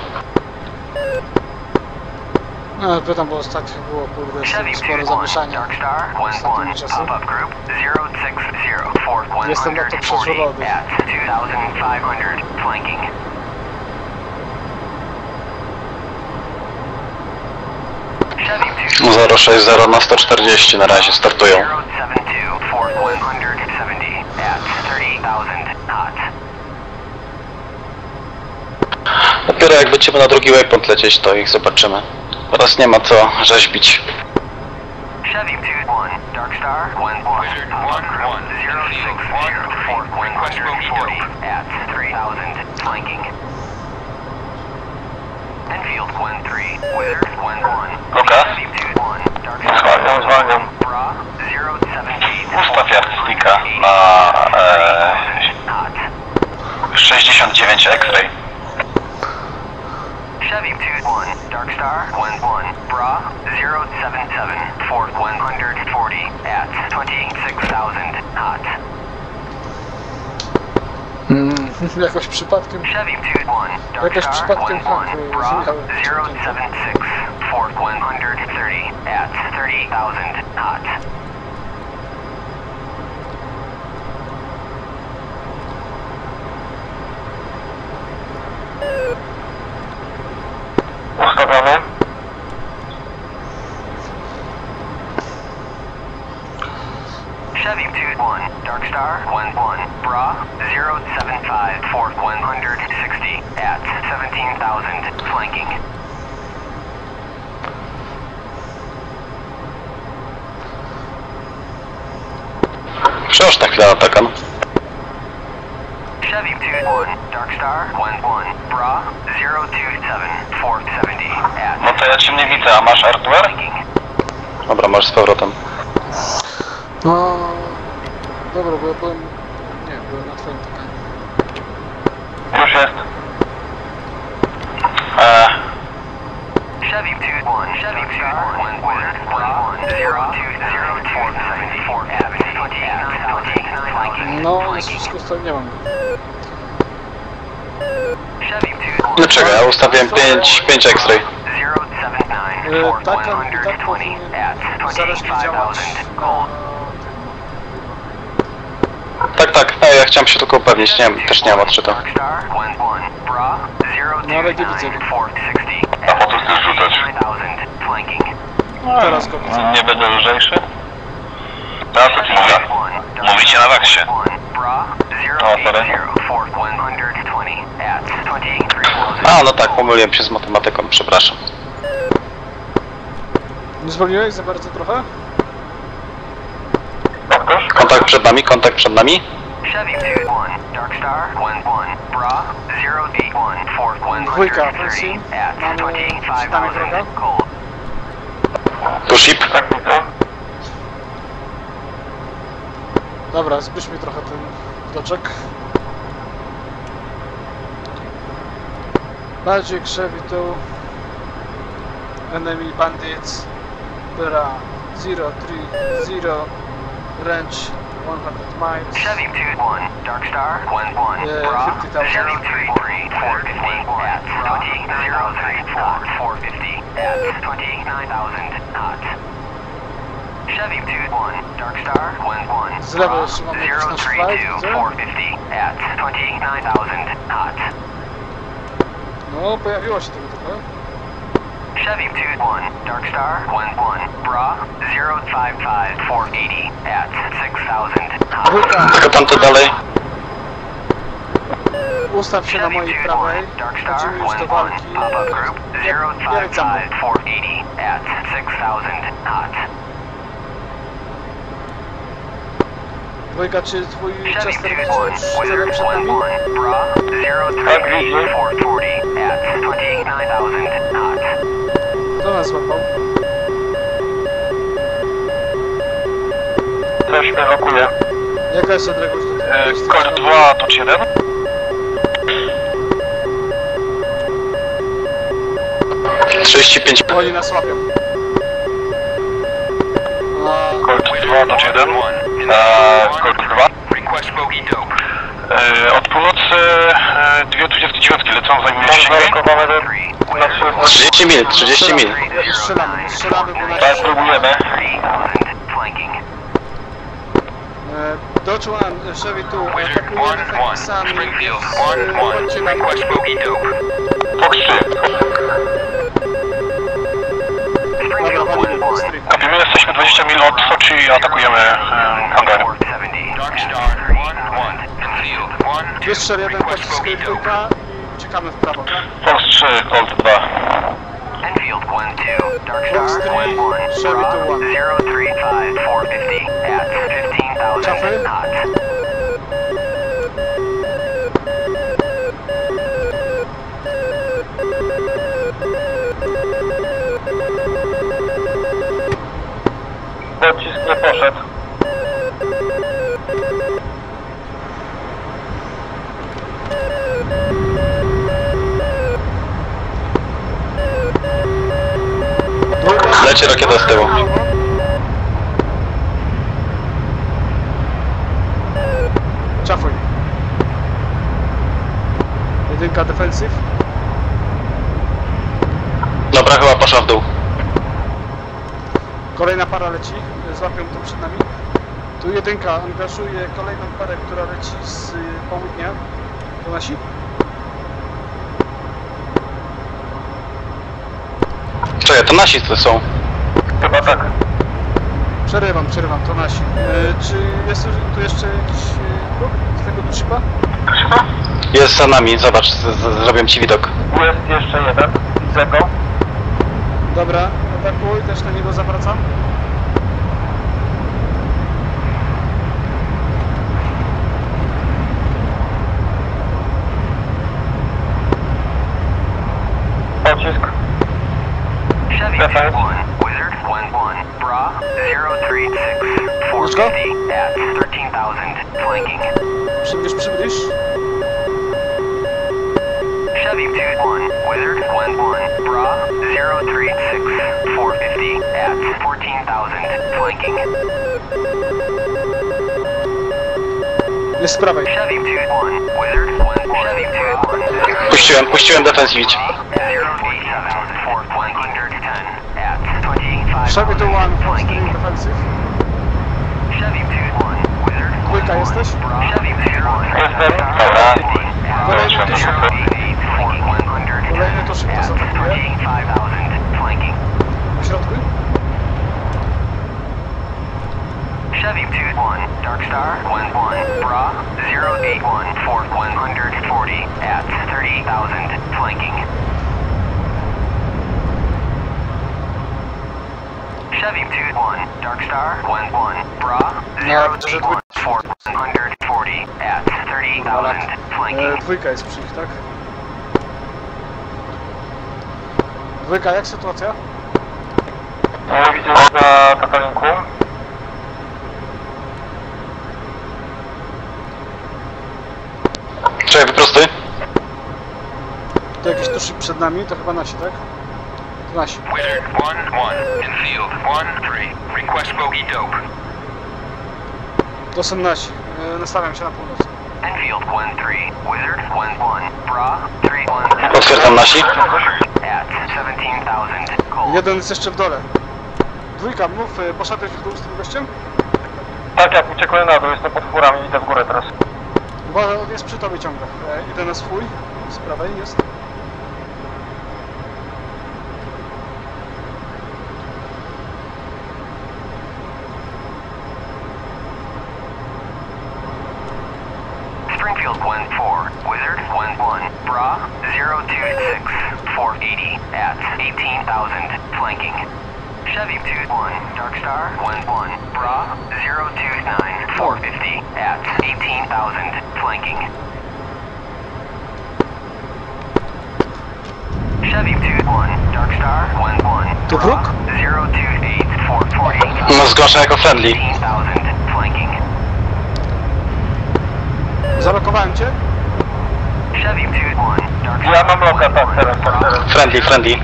Speaker 2: No pytam, bo ostatnio było kurde
Speaker 4: Chevy
Speaker 2: sporo
Speaker 4: 2-1,
Speaker 2: zamieszania
Speaker 4: Darkstar
Speaker 2: ostatnimi
Speaker 4: 1-1,
Speaker 2: czasy.
Speaker 4: pop-up group 060 Fort
Speaker 2: Jestem na to
Speaker 4: 140
Speaker 2: przeżulony.
Speaker 4: at 2,500 flanking. Chevy 2
Speaker 1: 060 na 140 na razie startują.
Speaker 4: 072 Fort 170 at 30,000 hot.
Speaker 1: Dopiero jak będziemy na drugi waypoint lecieć, to ich zobaczymy. Teraz nie ma co rzeźbić.
Speaker 4: Chevy 2-1, Darkstar 1-1, Wizard 1-1, 060 Fort 140 at 3,000 flanking. Enfield Gwen 3, Wizard Gwen 1.
Speaker 3: Oka.
Speaker 4: Chevy 2-1, Darkstar
Speaker 3: Zwalniam.
Speaker 4: Bra 078.
Speaker 1: Ustaw Yardsticka na 69 X-ray.
Speaker 4: Chevy 2-1, Darkstar 1-1, Bra 077 Fort 140 at 26,000 hot.
Speaker 2: Jakoś przypadkiem...
Speaker 4: Chevy 2-1,
Speaker 2: Jakoś
Speaker 4: Darkstar
Speaker 2: przypadkiem
Speaker 4: 1-1,
Speaker 2: tak,
Speaker 4: Bra
Speaker 2: zmieniałem.
Speaker 4: 076 Fort 130 at 30,000 hot.
Speaker 3: Ustawiony.
Speaker 4: Dark Star 1-1, Bra 075 for 160 at 17,000, flanking.
Speaker 1: Przełóż na chwilę na takan.
Speaker 4: Chevy 2-1, Dark Star 1-1, Bra 027 for 70 at
Speaker 3: No to ja cię nie widzę, a masz hardware?
Speaker 4: flanking.
Speaker 1: Dobra, masz z powrotem.
Speaker 2: No... Dobra, bo ja byłem... Nie, byłem na twoim takanie.
Speaker 3: Już jest.
Speaker 4: Chevy 2-1, Chevy 2-1, 1-1, Bra 020 for 74 at 29,000, flanking.
Speaker 2: No, jest wszystko stoi, nie mam go.
Speaker 4: Chevy 2-1.
Speaker 1: No czekaj, ja ustawiłem 5 X-ray.
Speaker 4: 079 for
Speaker 2: Tak, tak
Speaker 4: 120
Speaker 2: powinien
Speaker 4: at
Speaker 2: zależnie działać
Speaker 4: 25,000,
Speaker 2: na
Speaker 4: gold.
Speaker 1: Tak, tak, no, ja chciałem się tylko upewnić, nie, też nie mam odczytu.
Speaker 4: Dark Star 1-1, Bra
Speaker 2: No, ale nie widzę
Speaker 4: 029
Speaker 2: go.
Speaker 4: for 60
Speaker 5: A po co chcesz rzucać?
Speaker 4: 29,000, flanking.
Speaker 2: Teraz go widzę.
Speaker 3: Nie będę lżejszy?
Speaker 5: Tak, to ci mówię. Mówicie na waksie.
Speaker 4: Bra
Speaker 3: sorry.
Speaker 4: 080 for 120 at 23,000.
Speaker 1: A, no tak, pomyliłem się z matematyką, przepraszam.
Speaker 2: Nie zwolniłeś za bardzo trochę?
Speaker 1: Kontakt przed nami, kontakt przed nami.
Speaker 4: Chevy 2-1, Dark Star 1-1, Bra 081 for
Speaker 2: Dwójka,
Speaker 4: 130
Speaker 2: Francine.
Speaker 4: at
Speaker 2: Mamy
Speaker 4: 25,000,
Speaker 2: wroga.
Speaker 4: gold.
Speaker 1: Tu ship.
Speaker 2: Dobra, zbliżmy trochę ten widoczek. Magic, Chevy 2, Enemy Bandits, Bra 030, Range 100 miles.
Speaker 4: Chevy 2-1, Dark Star 1-1,
Speaker 2: Yeah,
Speaker 4: Bra
Speaker 2: 50,000.
Speaker 4: 033 450 at 20,004 450 at 29,000 knots. Chevy 2-1, Dark Star 1-1,
Speaker 2: Z lewej
Speaker 4: Bra
Speaker 2: jeszcze mamy jakiś nasz flight,
Speaker 4: 032
Speaker 2: widzę.
Speaker 4: 450 at 29,000 knots.
Speaker 2: No, pojawiło się tego trochę.
Speaker 4: Chevy 2-1, Dark Star 1-1, Bra 055 480 at 6,000 knots.
Speaker 2: Dwójka,
Speaker 1: Tylko tamto dalej.
Speaker 2: ustaw się na mojej prawej.
Speaker 4: Dark Star
Speaker 2: Chodzimy już do
Speaker 4: 1-1,
Speaker 2: walki.
Speaker 4: pop-up group
Speaker 2: Jak za mną.
Speaker 4: 055 480 at 6,000 knots.
Speaker 2: Dwójka, czy twój
Speaker 4: Chevy
Speaker 2: Chester
Speaker 4: 2-1,
Speaker 2: już cele
Speaker 4: Wizard
Speaker 2: przed nami?
Speaker 4: 1-1, Bra 038 440 at 29,000 knots.
Speaker 2: Kto nas złapał?
Speaker 3: Coś mnie lokuje.
Speaker 2: Jaka jest odległość do tego?
Speaker 3: Kod 2 to 7.
Speaker 1: Yy, 35.
Speaker 2: Oni nas łapią. A,
Speaker 3: Kod 2 to 7. Kod 2.
Speaker 4: Request bogey dope.
Speaker 3: Od północy 229 lecą, zajmują się siebie.
Speaker 1: 30 mil, 30 mil.
Speaker 2: strzelamy, bo
Speaker 3: Tak,
Speaker 2: nasi...
Speaker 3: próbujemy.
Speaker 4: Flanking.
Speaker 2: Dodge One, Chevy 2, atakujemy Fexami, chodźcie na
Speaker 4: Request bogey dope.
Speaker 3: Fox 3.
Speaker 2: Dobra, walimy po stryk.
Speaker 3: Kapimy, jesteśmy 20 mil od Sochi i atakujemy hangary.
Speaker 4: Dark Star 1-1, concealed 1.
Speaker 2: Wystrzel jeden pocisk dwójka i uciekamy w prawo, tak?
Speaker 3: Fox 3, Colt 2.
Speaker 4: Enfield 1-2, Dark
Speaker 2: Fox
Speaker 4: Star
Speaker 2: 3,
Speaker 4: 1-1,
Speaker 2: Chevy
Speaker 4: Bra
Speaker 2: 2-1.
Speaker 4: 035 450 at 15,000
Speaker 2: Chaffer.
Speaker 4: knots.
Speaker 3: Pocisk nie poszedł.
Speaker 1: Leci rakieta z tyłu.
Speaker 2: Czafuj. Jedynka defensyw.
Speaker 1: Dobra, chyba poszła w dół.
Speaker 2: Kolejna para leci, złapią to przed nami. Tu jedynka angażuje kolejną parę, która leci z południa. To nasi?
Speaker 1: Czekaj, to nasi to są.
Speaker 3: Chyba tak.
Speaker 2: Przerywam, to nasi. Czy jest tu jeszcze jakiś grup z tego duszypa?
Speaker 1: Jest za nami, zobacz, zrobię ci widok.
Speaker 3: Jest jeszcze jeden, widzę go.
Speaker 2: Dobra, atakuj, też na niego zawracam.
Speaker 3: Pocisk.
Speaker 4: Chevy 2-1, Wizard 1-1, Bra 036, 450 at 13,000, flanking.
Speaker 2: Przybliż.
Speaker 4: Chevy 2-1, Wizard 1-1, Bra 036, 450 at 14,000, flanking.
Speaker 2: Jest z prawej.
Speaker 4: Chevy 2-1, Wizard 1-1, Chevy 2-1,
Speaker 1: Puściłem defensywić.
Speaker 4: 087, 410 at 25,000,
Speaker 2: Chevy 2-1,
Speaker 4: flanking.
Speaker 2: defensyw.
Speaker 4: Chevy 2-1, Wizard
Speaker 2: Dwójka jesteś?
Speaker 4: Chevy 2-1,
Speaker 3: Jestem.
Speaker 1: Dobra.
Speaker 2: Kolejny duszyp. Kolejny duszyp to zaatakuje. Na środku.
Speaker 4: Chevy 2-1, Dark Star 1-1, Bra 081, 4140 at 30,000, flanking. Chevy 2-1, Dark Star 1-1, Bra 081, 4140 at 30,000, flanking.
Speaker 2: Dwójka jest przy nich, tak? Dwójka, jak sytuacja?
Speaker 3: Widzę na Katalinku.
Speaker 1: Czekaj, wyprostuj.
Speaker 2: To jakiś duszyp przed nami, to chyba nasi, tak? To nasi.
Speaker 4: Wizard 1-1, Enfield 1-3, request bogey dope.
Speaker 2: To są nasi. Nastawiam się na północ.
Speaker 4: Enfield 1-3, Wizard 1-1, Bra 3-1.
Speaker 1: Potwierdzam nasi.
Speaker 4: At 17,000, cold.
Speaker 2: Jeden jest jeszcze w dole. Dwójka, mów, poszedłeś w dół z tym gościem?
Speaker 3: Tak, jak uciekłem na dół, jestem pod chmurami, idę w górę teraz.
Speaker 2: Uważaj, on jest przy tobie ciągle. Idę na swój, z prawej jest.
Speaker 4: Springfield 1-4, Wizard 1-1, Bra 026, 480 at 18,000, flanking. Chevy 2-1, Dark Star 1-1, Bra 029, 450 at 18,000, flanking. Chevy 2-1, Dark Star 1-1,
Speaker 2: Tu wróg?
Speaker 4: 028, 440
Speaker 1: No, zgłaszam jako friendly.
Speaker 4: 18,000, flanking.
Speaker 2: Zablokowałem cię.
Speaker 4: Chevy 2-1, Dark
Speaker 3: Ja mam loka, tak, teraz.
Speaker 1: Friendly.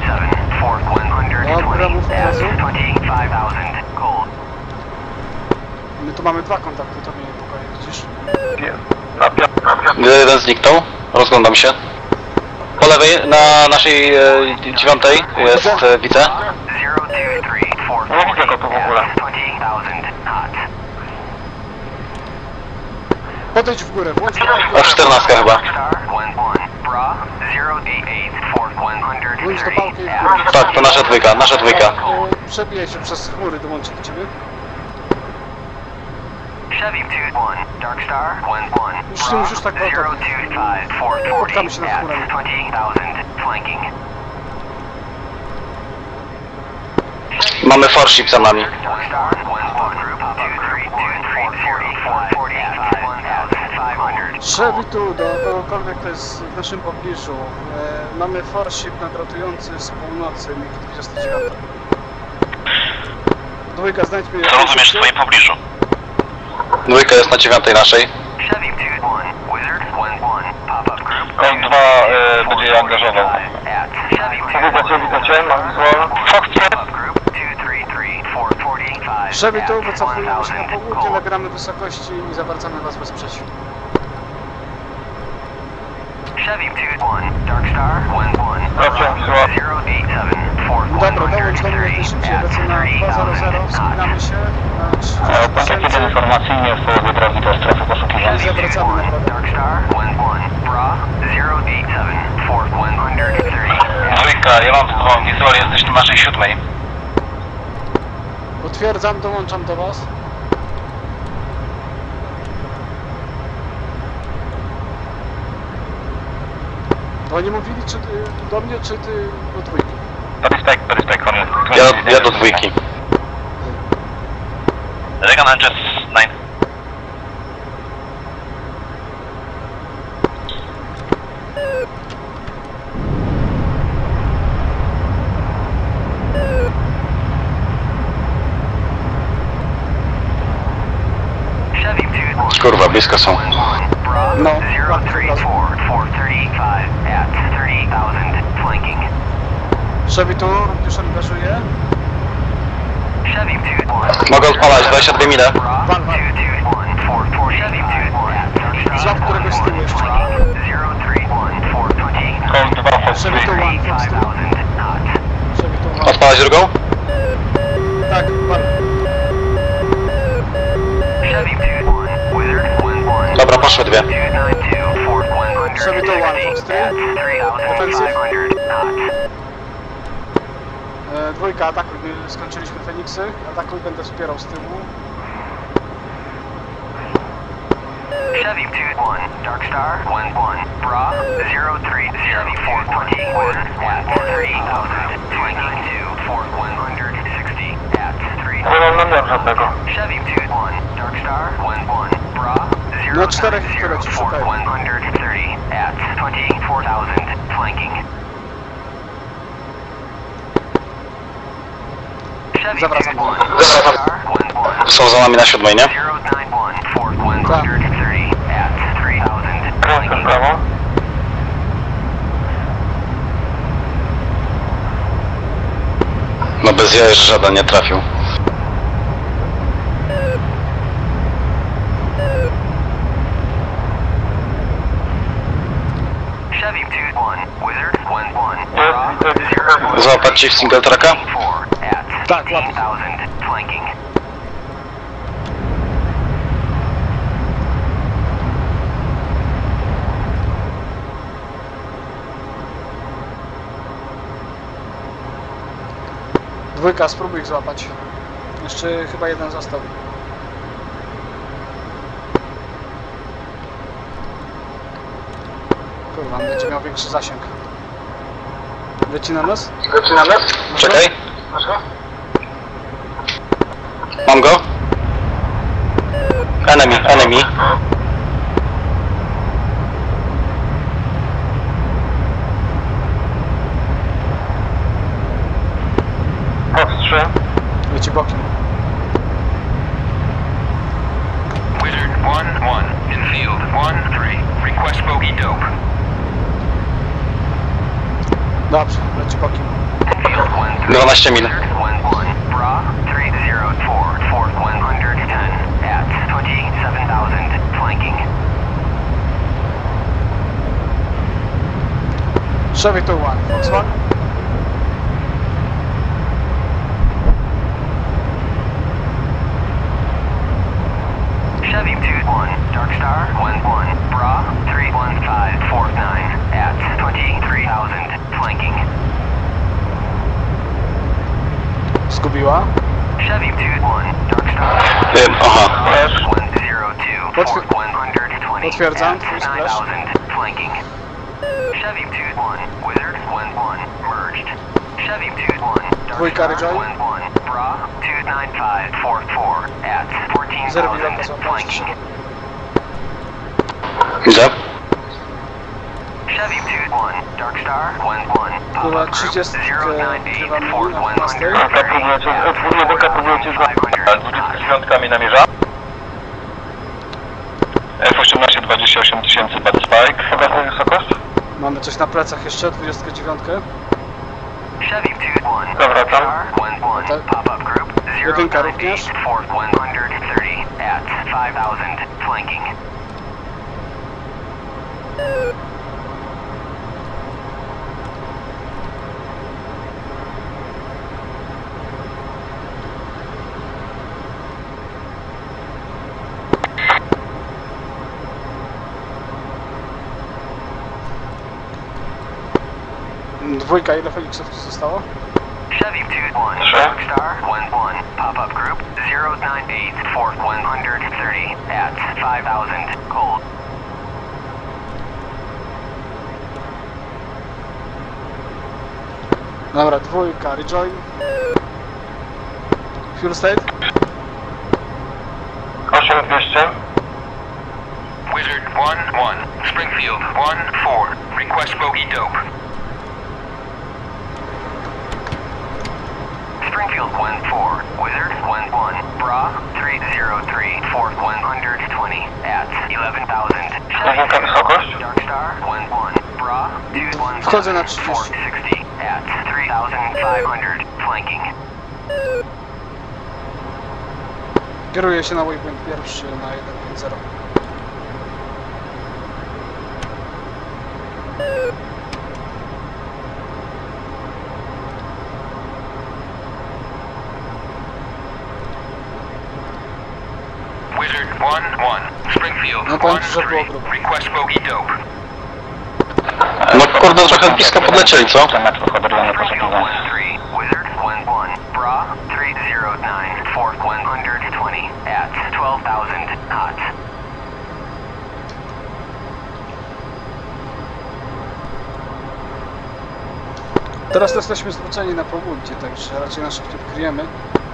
Speaker 2: Dobra, mów od razu.
Speaker 4: 25,000, cold.
Speaker 2: My tu mamy dwa kontakty, to mnie niepokoi, widzisz?
Speaker 1: Jeden zniknął. Rozglądam się. Po lewej, na naszej dziewiątej jest, widzę.
Speaker 4: 023,
Speaker 3: Nie widzę go tu w ogóle.
Speaker 4: 20,000, hot.
Speaker 2: Podejdź w górę, włącz
Speaker 1: O 14 chyba.
Speaker 4: Star 1-1, Bra 088, 4130
Speaker 2: Włącz do pałki i
Speaker 4: at
Speaker 1: Tak, to nasza dwójka.
Speaker 2: Przebijaj się przez chmury, dołączę do ciebie.
Speaker 4: Chevy 2-1, Dark Star 1-1,
Speaker 2: Już nie musisz tak
Speaker 4: Bra
Speaker 2: bardzo.
Speaker 4: 025,
Speaker 2: Spotkamy
Speaker 4: 440
Speaker 2: się nad
Speaker 4: at
Speaker 2: chmurami.
Speaker 4: 20,000, flanking.
Speaker 1: Mamy Farship za nami.
Speaker 4: Dark Star 1-1, Group 2323, 1,500.
Speaker 2: Chevy tu, do kogokolwiek to jest w naszym pobliżu. Mamy Farship nadratujący z północy, MiG 29. Dwójka, znajdź mnie.
Speaker 5: Co rozumiesz w twoim pobliżu?
Speaker 1: Dwójka jest na dziewiątej naszej.
Speaker 4: Chevy 2-1, Wizard 1-1, pop-up group.
Speaker 3: Kod 2 będzie je angażował. Widzę cię, mam wizual.
Speaker 4: Pop-up group 233, 445.
Speaker 2: Chevy tu, wycofujemy się na południe, nabieramy wysokości i zawracamy was bezprzecznie.
Speaker 4: Chevy 2-1, Dark Star 1-1,
Speaker 3: Dobrze, wizual.
Speaker 4: 087,
Speaker 2: Dobra, dołącz do mnie jak najszybciej, lecę na 200, wspinamy się na
Speaker 3: Pakiet
Speaker 2: 30 000
Speaker 3: informacyjnie w połowie drogi do strefy poszukiwania.
Speaker 2: i zawracamy na prawo.
Speaker 4: Dark Star 1-1, Bra 087, 4130.
Speaker 5: Dwójka, ja mam wizual, jesteś na naszej siódmej.
Speaker 2: Potwierdzam, dołączam do was. To oni mówili, czy ty do mnie, czy ty do dwójki?
Speaker 3: Peristek, on
Speaker 1: Ja do dwójki.
Speaker 3: Recon Angels 9.
Speaker 4: Chevy 2-1.
Speaker 1: Kurwa, blisko są.
Speaker 2: No,
Speaker 4: 034, 435 at 38,000, flanking.
Speaker 2: Chevy tu również angażuje.
Speaker 4: Chevy 2-1.
Speaker 1: Mogę odpalać, 22 mile.
Speaker 4: Bra 221, 440, Chevy 2-1 at
Speaker 2: Złap któregoś z tyłu jeszcze.
Speaker 4: 031, 420,
Speaker 3: Call 2 for
Speaker 2: Chevy tu 1, Fox
Speaker 4: 5,000 knots.
Speaker 2: Chevy tu 1.
Speaker 1: Odpalać drugą?
Speaker 2: Tak, pan.
Speaker 4: Chevy 2-1, Wizard 1-1.
Speaker 1: Dobra, poszły dwie.
Speaker 4: 292, Ford 100,
Speaker 2: Chevy to 1, Fox 3.
Speaker 4: at 3,500 knots.
Speaker 2: Dwójka, atakuj, my skończyliśmy Feniksy. Atakuj, będę wspierał z tyłu.
Speaker 4: Chevy 2-1, Dark Star 1-1, Bra 03, Chevy 421 at 3,000, flanking to Ford 160 at 3,000. Chevy 2-1, Dark Star 1-1, Bra 0,
Speaker 2: No, czterech, które ci
Speaker 4: Ford
Speaker 2: szukają.
Speaker 4: 130 at 24,000, flanking. Chevy
Speaker 2: Zawracam.
Speaker 4: 2-1, Dark Star 1-1.
Speaker 1: Są za nami na 7, nie?
Speaker 4: 091, Ford 130 at 3000, flanking.
Speaker 1: No bez jaj, że żaden nie trafił.
Speaker 4: Chevy 2-1, Wizard 1-1, Bra 0,
Speaker 1: Złapać ci w single tracka?
Speaker 4: 4 at
Speaker 2: Tak, łapię.
Speaker 4: 18,000, flanking.
Speaker 2: Dwójka, spróbuj ich złapać. Jeszcze chyba jeden został. Kurwa, on będzie miał większy zasięg. Leci na nas?
Speaker 1: Czekaj. Mam go. Enemy.
Speaker 3: Fox 3.
Speaker 2: Leci bokiem.
Speaker 4: Wizard 1-1, infield 1-3, request bogey dope.
Speaker 2: Dobrze, leci bokiem.
Speaker 4: Infield 1-3,
Speaker 1: 12 mil.
Speaker 4: Wizard 1-1, Bra 304, Ford 110 at 27,000, flanking.
Speaker 2: Chevy tu 1, Fox 1.
Speaker 4: Chevy 2-1, Dark Star 1-1, Bra 315, Ford 9 at 23,000, flanking.
Speaker 2: Zgubiła.
Speaker 4: Chevy 2-1, Dark Star
Speaker 1: Aha.
Speaker 4: 102, Ford 120
Speaker 2: Potwierdzam,
Speaker 4: at
Speaker 2: twój splash.
Speaker 4: 9,000, flanking. Chevy 2-1, Wizard 1-1, merged. Chevy 2-1, Dark
Speaker 2: Dwójka,
Speaker 4: Star
Speaker 2: Rejoin.
Speaker 4: 1-1, Bra 295, Ford 4 at 14,000, flanking.
Speaker 1: Widzę.
Speaker 4: Chevy 2-1, Dark Star 1-1,
Speaker 2: Kurwa,
Speaker 4: pop-up
Speaker 2: 30
Speaker 4: group 098,
Speaker 2: wgrywamy
Speaker 4: Ford
Speaker 2: na 15.
Speaker 4: 130 at 4,500 knots.
Speaker 3: 29 namierza. F18 28 tysięcy bad spike. Pokazuj wysokość.
Speaker 2: Mamy coś na plecach jeszcze, 29.
Speaker 4: Chevy 2-1,
Speaker 3: Dobra,
Speaker 4: Dark
Speaker 3: tam.
Speaker 4: Star 1-1,
Speaker 2: Tak.
Speaker 4: pop-up group
Speaker 2: Jedynka
Speaker 4: 098,
Speaker 2: również.
Speaker 4: Ford 130 at 5,000, flanking.
Speaker 2: Dwójka, ile Feniksów tu zostało?
Speaker 4: Chevy 2-1, Dark Star 1-1, pop-up group 098, Fort 130 at 5000, cold.
Speaker 2: Dobra, dwójka, rejoin. Fuel state.
Speaker 3: 8200.
Speaker 4: Wizard 1-1, Springfield 1-4, request bogey dope. Springfield 1-4, Wizard 1-1, Bra 303, Fort 120 at 11,000.
Speaker 3: Jaka wysokość?
Speaker 4: Dark Star 1-1, Bra 217,
Speaker 2: Wchodzę na 30.
Speaker 4: Fort 60 at 3,500, flanking.
Speaker 2: Kieruję się na waypoint pierwszy na 150.
Speaker 4: Wizard 1-1, Springfield
Speaker 2: No powiem ci, że było
Speaker 4: 1-3,
Speaker 2: grubo.
Speaker 4: request bogey dope.
Speaker 1: No kurde, trochę blisko podlecieli, co?
Speaker 3: Metro hodowlane
Speaker 4: Springfield
Speaker 3: poszukiwanie.
Speaker 4: 1-3, Wizard 1-1, Bra 309, Fort 120 at 12,000 knots.
Speaker 2: Teraz jesteśmy zwróceni na południe, także raczej na szybciej odkryjemy.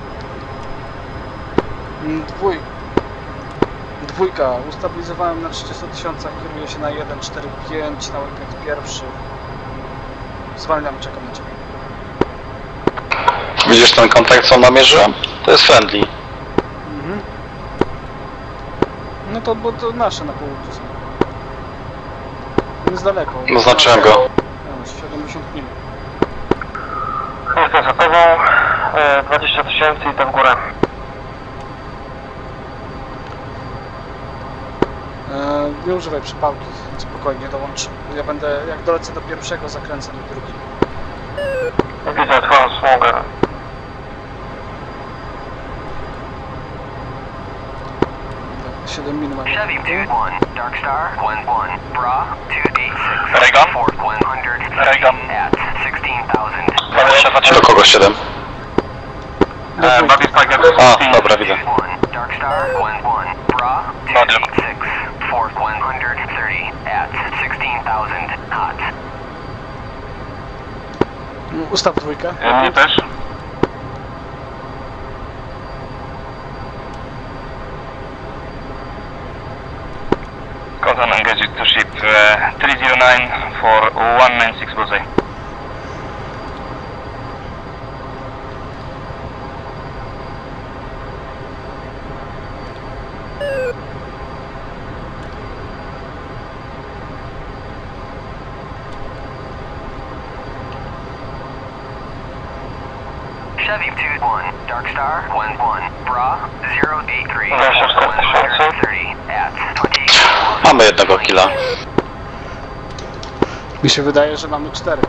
Speaker 2: Dwójka, ustabilizowałem na 30 000, kieruję się na 1,45, na waypoint pierwszy. Zwalniam, czekam na ciebie.
Speaker 1: Widzisz ten kontakt, co namierzyłem? To jest friendly.
Speaker 2: Mhm. No to, bo to nasze na południu są. Jest daleko.
Speaker 1: Zaznaczyłem go.
Speaker 2: No, 70 mil.
Speaker 3: Jestem za tobą. 20 000 i to w górę.
Speaker 2: Nie używaj przypałki, spokojnie dołącz. Ja będę, jak dolecę do pierwszego, zakręcę do drugi.
Speaker 3: Widzę twoją smugę.
Speaker 2: Tak, 7 mil mam.
Speaker 4: Chevy 2-1, Dark Star 1-1, Bra 286,
Speaker 3: Reagan?
Speaker 4: Fort 130
Speaker 3: Reagan.
Speaker 4: at 16,000.
Speaker 3: 22
Speaker 1: Do kogo 7?
Speaker 3: Babi Tiger
Speaker 1: A, dobra, widzę.
Speaker 4: 2-1, Dark Star 1-1, Bra 286, Fort 130 at 16,000 knots.
Speaker 2: Ustaw dwójkę.
Speaker 3: Mnie też. Contact engaged to ship 309 for 196 bullseye.
Speaker 4: Chevy 2-1, Dark Star 1-1, Bra 083,
Speaker 3: Proszę,
Speaker 4: Fort
Speaker 3: 130
Speaker 4: 130 at 20.
Speaker 1: Mamy jednego killa.
Speaker 2: Mi się wydaje, że mamy 4.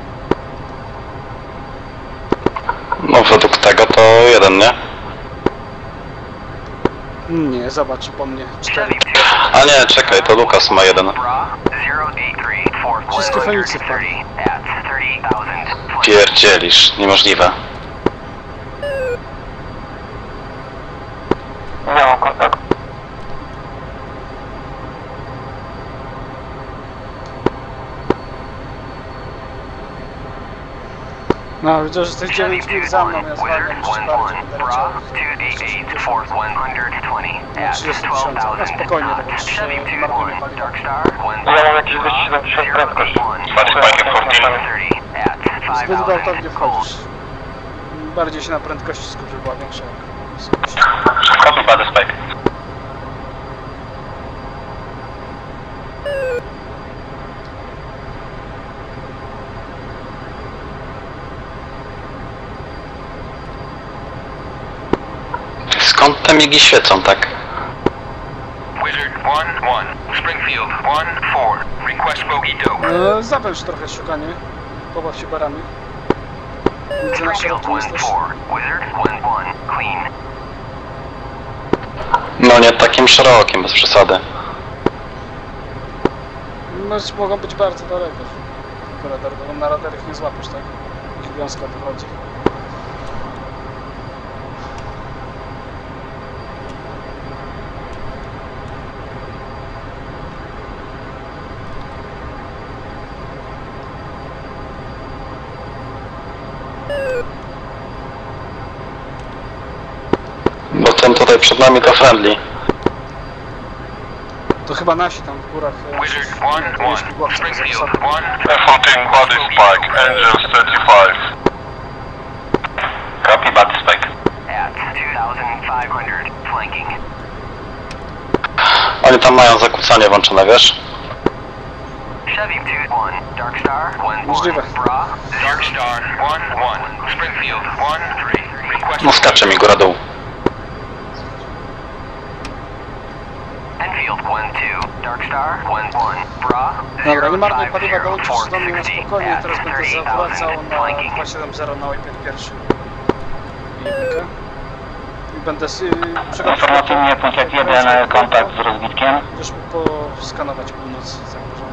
Speaker 1: No według tego to jeden, nie?
Speaker 2: Nie, zobacz po mnie. 4.
Speaker 4: Chevy 2-1,
Speaker 1: A nie, czekaj, to Lukas ma jeden.
Speaker 4: Bra 083, Fort
Speaker 2: Wszystkie Feniksy
Speaker 4: 130 at 30,000.
Speaker 1: Pierdzielisz, niemożliwe.
Speaker 3: Nie mam kontaktu.
Speaker 2: No, widzę, że jesteś
Speaker 4: Chevy
Speaker 2: 9 mil za mną, ja
Speaker 4: 2-1,
Speaker 2: zwalniam
Speaker 4: Wizard
Speaker 2: jeszcze bardziej,
Speaker 4: 1-1,
Speaker 2: będę
Speaker 4: Bra
Speaker 2: leciał.
Speaker 4: 288, Fort 120 at
Speaker 2: 30 000. No
Speaker 4: 12,000
Speaker 2: spokojnie,
Speaker 4: knots.
Speaker 2: to
Speaker 4: Chevy
Speaker 2: już
Speaker 4: 2-1,
Speaker 2: marnujemy
Speaker 4: Dark
Speaker 2: paliwo.
Speaker 4: Star 1-1,
Speaker 3: Ja mam jakieś 270 prędkość.
Speaker 5: Body Spike 14.
Speaker 4: 130 at
Speaker 2: Zbyt
Speaker 4: 5,000
Speaker 2: gwałtownie
Speaker 4: cold.
Speaker 2: wchodzisz. Bardziej się na prędkości skup, żeby była większa wysokość.
Speaker 3: Copy, Body Spike.
Speaker 1: Skąd te migi świecą, tak?
Speaker 4: Wizard 1-1, Springfield 1-4, request bogey dope.
Speaker 2: Zawęż trochę szukanie. Pobaw się barami. Widzę na
Speaker 4: Springfield
Speaker 2: środku jesteś.
Speaker 4: 1-4, Wizard 1-1, clean.
Speaker 1: No nie takim szerokim, bez przesady.
Speaker 2: No, mogą być bardzo daleko. Na radarach nie złapiesz, tak? wiązka dochodzi.
Speaker 1: Bo ten tutaj przed nami to friendly.
Speaker 2: To chyba nasi tam w górach.
Speaker 4: Wizard
Speaker 2: nie, to nie
Speaker 4: 1-1,
Speaker 2: śmigłowce, to
Speaker 4: Springfield
Speaker 2: zasady.
Speaker 4: 1-3.
Speaker 5: F-14 body spike, Angels 35.
Speaker 3: Copy, bad spike.
Speaker 4: At 2,500, flanking.
Speaker 1: Oni tam mają zakłócanie włączone, wiesz?
Speaker 4: Chevy 2-1, Dark Star 1-1,
Speaker 2: Możliwe.
Speaker 4: Bra, Dark Star 1-1, Springfield 1-3. Request
Speaker 1: No skacze mi góra-dół.
Speaker 4: Enfield 1-2, Dark Star 1-1, Bra,
Speaker 2: Dobra, nie marnuj paliwa,
Speaker 4: 050,
Speaker 2: dołączysz do mnie na
Speaker 4: 460,
Speaker 2: spokojnie,
Speaker 4: at
Speaker 2: teraz będę
Speaker 4: 30,000,
Speaker 2: zawracał na
Speaker 4: flanking.
Speaker 2: 270 na weekend pierwszy. Jedynkę. I będę
Speaker 3: Informacyjnie punkt 1, kontakt z rozbitkiem.
Speaker 2: Będziesz mógł poskanować północ zagrożona.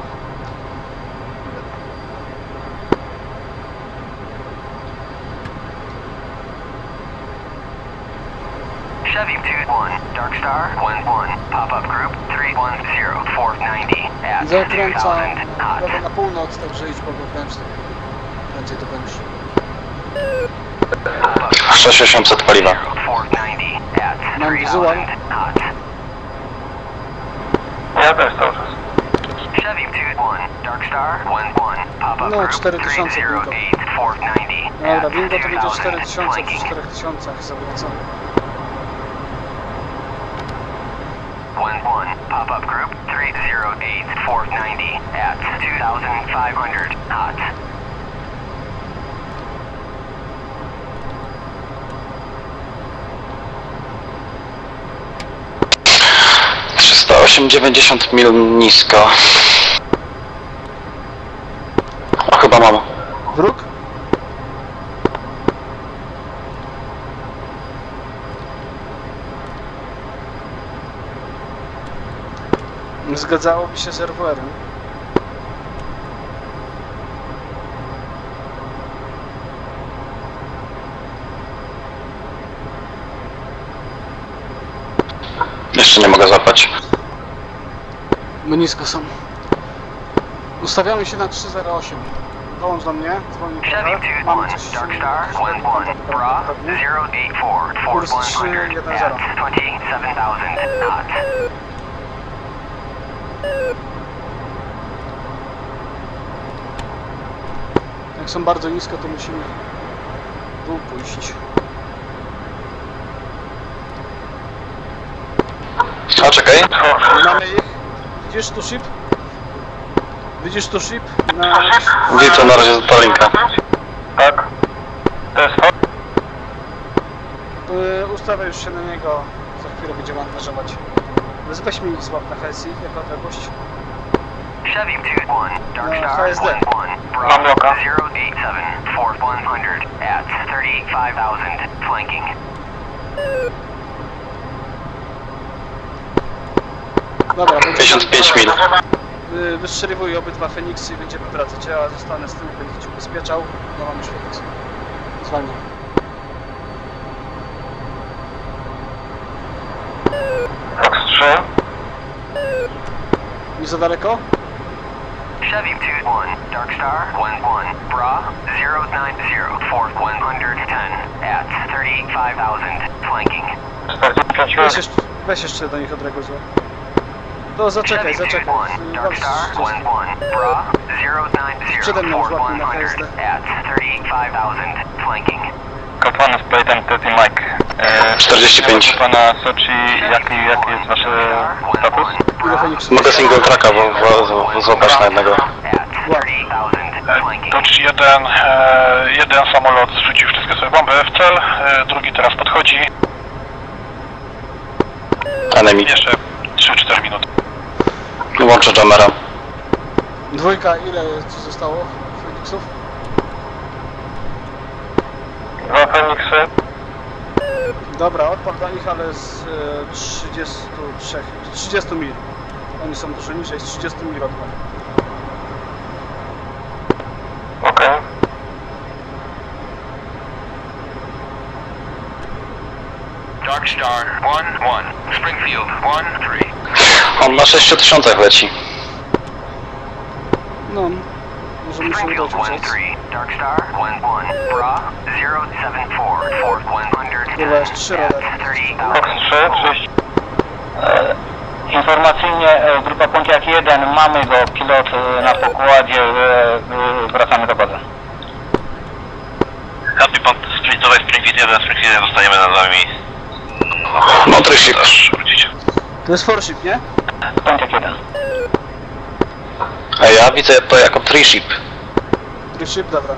Speaker 4: Chevy 2-1, Dark Star 1-1, pop-up group 310, 490, at
Speaker 2: Zakręca
Speaker 4: 2,000 hot.
Speaker 2: prawo na północ, także idź po wewnętrzny. Prędzej to będziesz.
Speaker 1: 6800 paliwa.
Speaker 4: 490, at
Speaker 2: Mam wizual.
Speaker 4: 3,000 hot.
Speaker 3: Ja też cały czas.
Speaker 4: Chevy 2-1, Dark Star 1-1, pop-up
Speaker 2: No,
Speaker 4: group
Speaker 2: 4000 bingo.
Speaker 4: 308, 490,
Speaker 2: Dobra,
Speaker 4: at
Speaker 2: bingo to będzie
Speaker 4: 2,000,
Speaker 2: 4000 przy
Speaker 4: flanking.
Speaker 2: 4000 zawracamy.
Speaker 4: 1-1, pop-up group 308, 490, at 2,500, hot.
Speaker 1: ...308, 90 mil nisko. O, chyba mam.
Speaker 2: Wróg? Zgadzałoby się z serwerem.
Speaker 1: Jeszcze nie mogę złapać.
Speaker 2: My nisko są. Ustawiamy się na 308. Dołącz do mnie, dzwoni
Speaker 4: Chevy
Speaker 2: trochę. Mamy
Speaker 4: 2-1,
Speaker 2: coś
Speaker 4: Dark Star 1-1, Bra 084, 4100, at 27,000, hot.
Speaker 2: Jak są bardzo nisko, to musimy w dół pójść.
Speaker 1: O, czekaj.
Speaker 2: Mamy ich. Widzisz tu ship? Widzisz tu ship? Na...
Speaker 1: Widzę na razie ta linka.
Speaker 3: Tak. To jest hot.
Speaker 2: Ustawiaj już się na niego. Za chwilę będziemy angażować. Weź mi złap na HSI jako odległość.
Speaker 4: Chevy 2-1, Dark
Speaker 2: No,
Speaker 4: Star
Speaker 2: HSD.
Speaker 4: 1-1, Bra
Speaker 3: Mam loka.
Speaker 4: 087, 4100, at 35,000, flanking.
Speaker 2: Dobra, będziemy...
Speaker 1: 55 mil.
Speaker 2: Wystrzeliwuj obydwa Feniksy i będziemy wracać. Ja zostanę z tyłu, będę cię ubezpieczał. Ja mam już Feniks. Zwalniam.
Speaker 3: Fox 3.
Speaker 2: Nie za daleko?
Speaker 4: Chevy 2-1, Dark Star 1-1, Bra 090, 4110, at 35,000, flanking.
Speaker 3: 45
Speaker 2: Weź jeszcze do nich odreguzuj. To zaczekaj,
Speaker 4: Chevy
Speaker 2: zaczekaj.
Speaker 4: 2-1, Dark Star 1-1, Bra 090,
Speaker 2: Przede mną złapmy na
Speaker 4: 4100,
Speaker 2: HSD.
Speaker 4: at 35,000, flanking.
Speaker 3: Kapłan z Playtime 30 Mike.
Speaker 1: 45.
Speaker 3: Pana Sochi, jaki jest wasz status?
Speaker 2: Ile Feniksów?
Speaker 1: Mogę single tracka złapać na jednego.
Speaker 4: At 30,000, flanking.
Speaker 5: Dodge 1, jeden samolot zrzucił wszystkie swoje bomby w cel, drugi teraz podchodzi.
Speaker 1: Enemy.
Speaker 5: Jeszcze 3-4 minuty.
Speaker 1: Łączę jammera.
Speaker 2: Dwójka, ile ci zostało Feniksów?
Speaker 3: 2 Feniksy.
Speaker 2: Dobra, odpal dla nich, ale z 30 mil. Oni są dużo niżej, z 30 mil odpal.
Speaker 3: Okej.
Speaker 4: Dark Star 1-1. Springfield 1-3.
Speaker 1: On na 6000 leci.
Speaker 2: No, może mi się
Speaker 4: Springfield
Speaker 2: udać uciec.
Speaker 4: 1-3. Dark Star 1-1. Bra 074. Fort 110.
Speaker 2: Chyba jest 3 radary.
Speaker 4: 30
Speaker 3: Fox 3, 30. Informacyjnie grupa Pontiac 1, mamy go, pilot na pokładzie, wracamy do bazy.
Speaker 5: Happy Pan Splitowej Springfield 1, Springfield 1 zostajemy nad wami.
Speaker 1: No, tryship.
Speaker 5: Wrócicie.
Speaker 2: To jest forship, nie?
Speaker 3: Pontiac 1.
Speaker 1: A ja widzę to jako tryship.
Speaker 2: Tryship, dobra.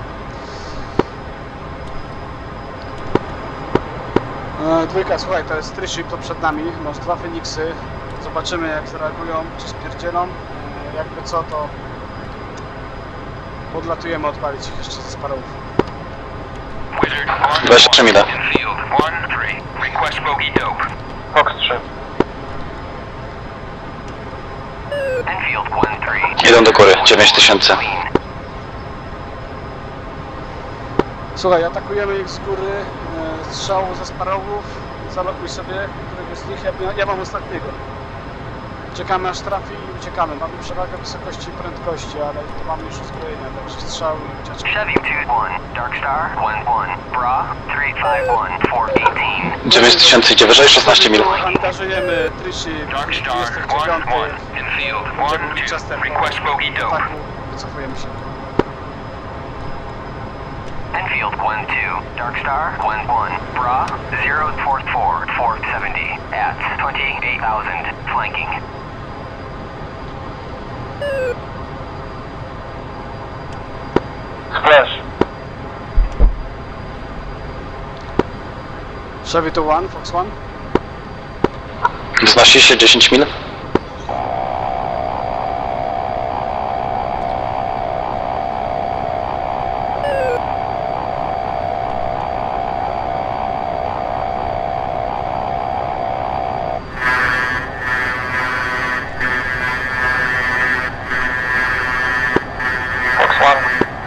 Speaker 2: Dwójka, słuchaj, to jest tryship, to przed nami. Masz 2 Feniksy. Zobaczymy jak zareagują, czy spierdzielą. Jakby co, to podlatujemy odpalić ich jeszcze ze sparów.
Speaker 4: Wizard
Speaker 1: 23 mile.
Speaker 4: Infield 1-3. Request bogey dope.
Speaker 3: Fox 3.
Speaker 4: Enfield 1-3.
Speaker 1: Idą do góry, 9000.
Speaker 2: Słuchaj, atakujemy ich z góry. Strzał ze sparowów. Zalokuj sobie któregoś z nich. Ja mam ostatniego. Czekamy aż trafi i uciekamy. Mamy przewagę wysokości i prędkości, ale to mamy już uzbrojenia, także strzał i ucieczka.
Speaker 4: Chevy 2-1. Dark Star 1-1. Bra 351. 418.
Speaker 1: 9000 idzie wyżej, 16 mil.
Speaker 2: Angażujemy tryship.
Speaker 4: Dark Star
Speaker 2: 29.
Speaker 4: 1-1. Infield 1-2. Request bogey dope.
Speaker 2: Ataku. Wycofujemy się.
Speaker 4: Enfield 1-2. Dark Star 1-1. Bra 044. 470. At 28,000. Flanking.
Speaker 3: Splash.
Speaker 2: Chevy to 1, Fox 1.
Speaker 1: Wznosi się 10 mil.
Speaker 3: Fox 1.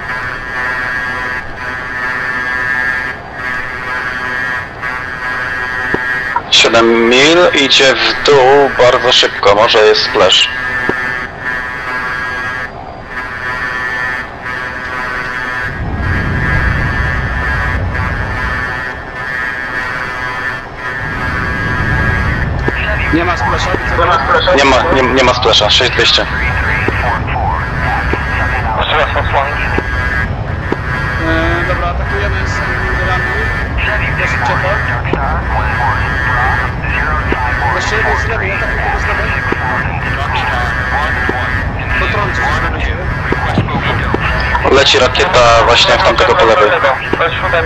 Speaker 1: 7 mil, idzie w dół bardzo szybko, może jest splash.
Speaker 2: Nie ma splasha.
Speaker 1: Nie ma splasha, 6200.
Speaker 3: Jeszcze raz Fox 1.
Speaker 2: Dobra, atakujemy z liderami. Proszę czekać. Właściwie jest z lewej, atakuj tego z lewej. Potrącić się z lewej.
Speaker 1: Leci rakieta właśnie w tamtego po lewej.
Speaker 3: To jest 7.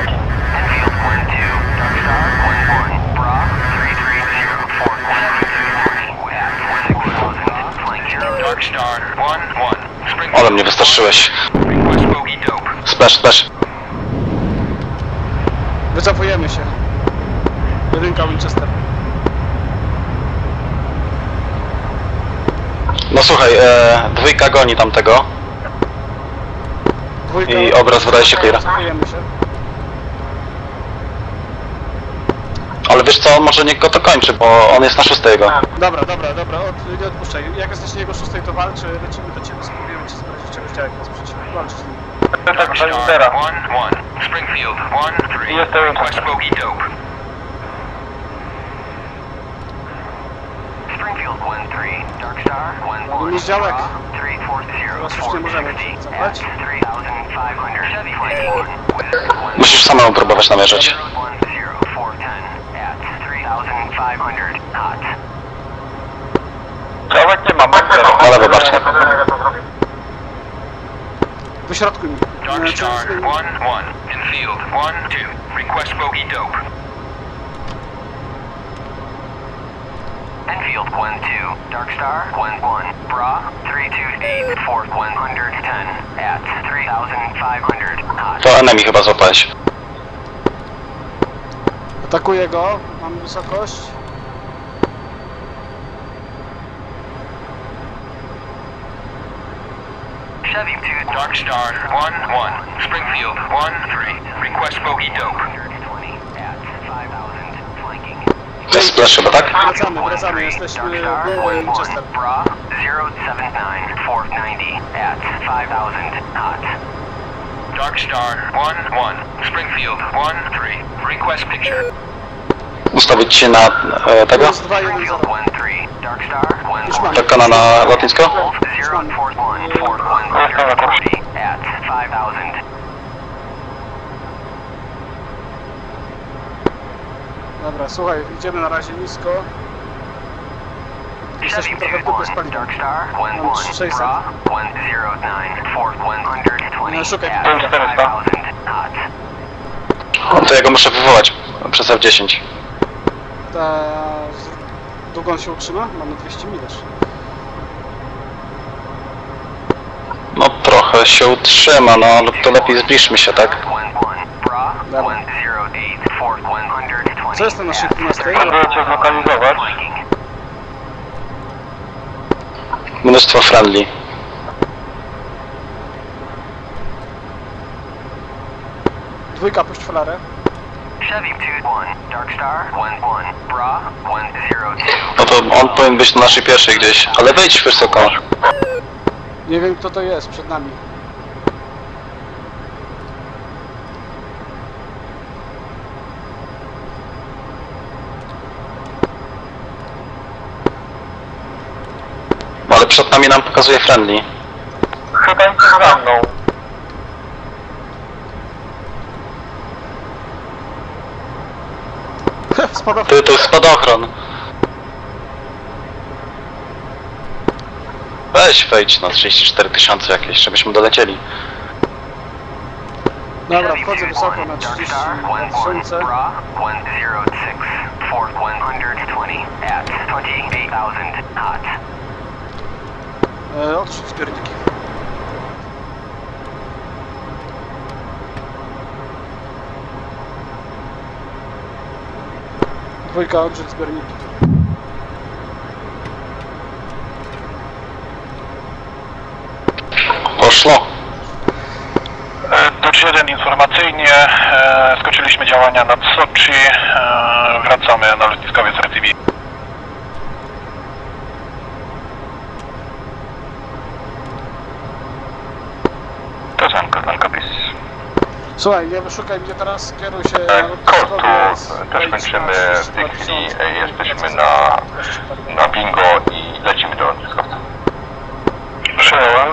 Speaker 4: Dark Star 1-1.
Speaker 1: Ale mnie wystraszyłeś.
Speaker 4: Request bogey dope.
Speaker 1: Splash, splash.
Speaker 2: Wycofujemy się. Jedynka Winchester.
Speaker 1: No słuchaj, dwójka goni tamtego
Speaker 2: Dwójka.
Speaker 1: i obraz wydaje się clear.
Speaker 2: Wycofujemy się.
Speaker 1: Ale wiesz co, może niech go to kończy, bo on jest na 6 jego.
Speaker 2: Dobra, nie odpuszczaj. Jak jesteś na jego szóstej, to walczy, lecimy do ciebie, spróbujemy cię sprawdzić czegoś działek nas przeciwko. Walcz z nim.
Speaker 3: Tak, za lidera.
Speaker 4: 1-1. Springfield 1-3.
Speaker 3: Jest to
Speaker 4: Request bogey dope. Springfield 1-3. Dark Star 1-1.
Speaker 2: Nie z działek.
Speaker 4: 340.
Speaker 2: Teraz już nie możemy cofać.
Speaker 4: 3,500. Chevy flanking.
Speaker 1: Musisz samemu próbować namierzać.
Speaker 4: 10. At 3,500. Hot.
Speaker 3: Działek nie ma,
Speaker 1: Ale wybaczcie.
Speaker 2: Wyśrodkuj mi.
Speaker 4: Dark Star 1-1. Infield 1-2. Request bogey dope. Enfield 1-2. Dark Star 1-1. Bra 328. Fort 110. At 3,500. Hot.
Speaker 1: To enemy chyba złapałeś.
Speaker 2: Atakuję go. Mam wysokość.
Speaker 4: Chevy 2. Dark Star 1-1. Springfield 1-3. Request bogey dope. 120 at 5,000. Flanking.
Speaker 1: Jest splash chyba, tak?
Speaker 2: Wracamy, jesteśmy Chester.
Speaker 4: Bra 079 490 at 5000 hot. Dark Star 1-1, Springfield 1-3, request picture.
Speaker 1: Ustawić się na tego?
Speaker 2: Plus 2, 1, 0.
Speaker 4: Springfield 1-3, Dark Star 1-1.
Speaker 1: Czeka na lotnisko?
Speaker 4: 041 440 at 5000.
Speaker 2: Dobra, słuchaj, idziemy na razie nisko. Jesteśmy trochę w dupę z paliwem.
Speaker 4: Dark Star
Speaker 2: Mam
Speaker 4: 1-1,
Speaker 2: 600.
Speaker 4: Bra 109 420
Speaker 2: No, szukaj.
Speaker 4: at 5000 hot.
Speaker 1: To ja go muszę wywołać przez F10.
Speaker 2: Długo on się utrzyma? Mamy 200 mil jeszcze.
Speaker 1: No trochę się utrzyma, no ale to lepiej zbliżmy się, tak?
Speaker 2: Dobra. Co jest na naszej 12?
Speaker 3: Próbuję cię zlokalizować.
Speaker 1: Mnóstwo friendly.
Speaker 2: Dwójka, puść flarę.
Speaker 4: Chevy 2-1, Dark Star 1-1, Bra 102.
Speaker 1: No to on powinien być na naszej pierwszej gdzieś, ale wejdź wysoko.
Speaker 2: Nie wiem kto to jest przed nami.
Speaker 1: Ale przed nami nam pokazuje friendly.
Speaker 3: Chyba idzie za mną.
Speaker 2: Spadochron.
Speaker 1: To jest spadochron. Weź wejdź na 34 000 jakieś, żebyśmy dolecieli.
Speaker 2: Dobra, wchodzę wysoko na 30 000.
Speaker 4: Bra 106, 4120 at 28,000 hot.
Speaker 2: Odrzuć zbiorniki. Dwójka, odrzuć zbiorniki.
Speaker 1: Poszło.
Speaker 5: Dodge 1 informacyjnie, skończyliśmy działania nad Soczi, wracamy na lotniskowiec RTV.
Speaker 3: Korzanka bis.
Speaker 2: Słuchaj, nie wyszukaj mnie teraz, kieruj się
Speaker 3: Kortu też kończymy w tej chwili, jesteśmy na bingo i lecimy do lotniskowca.
Speaker 5: Przyjąłem.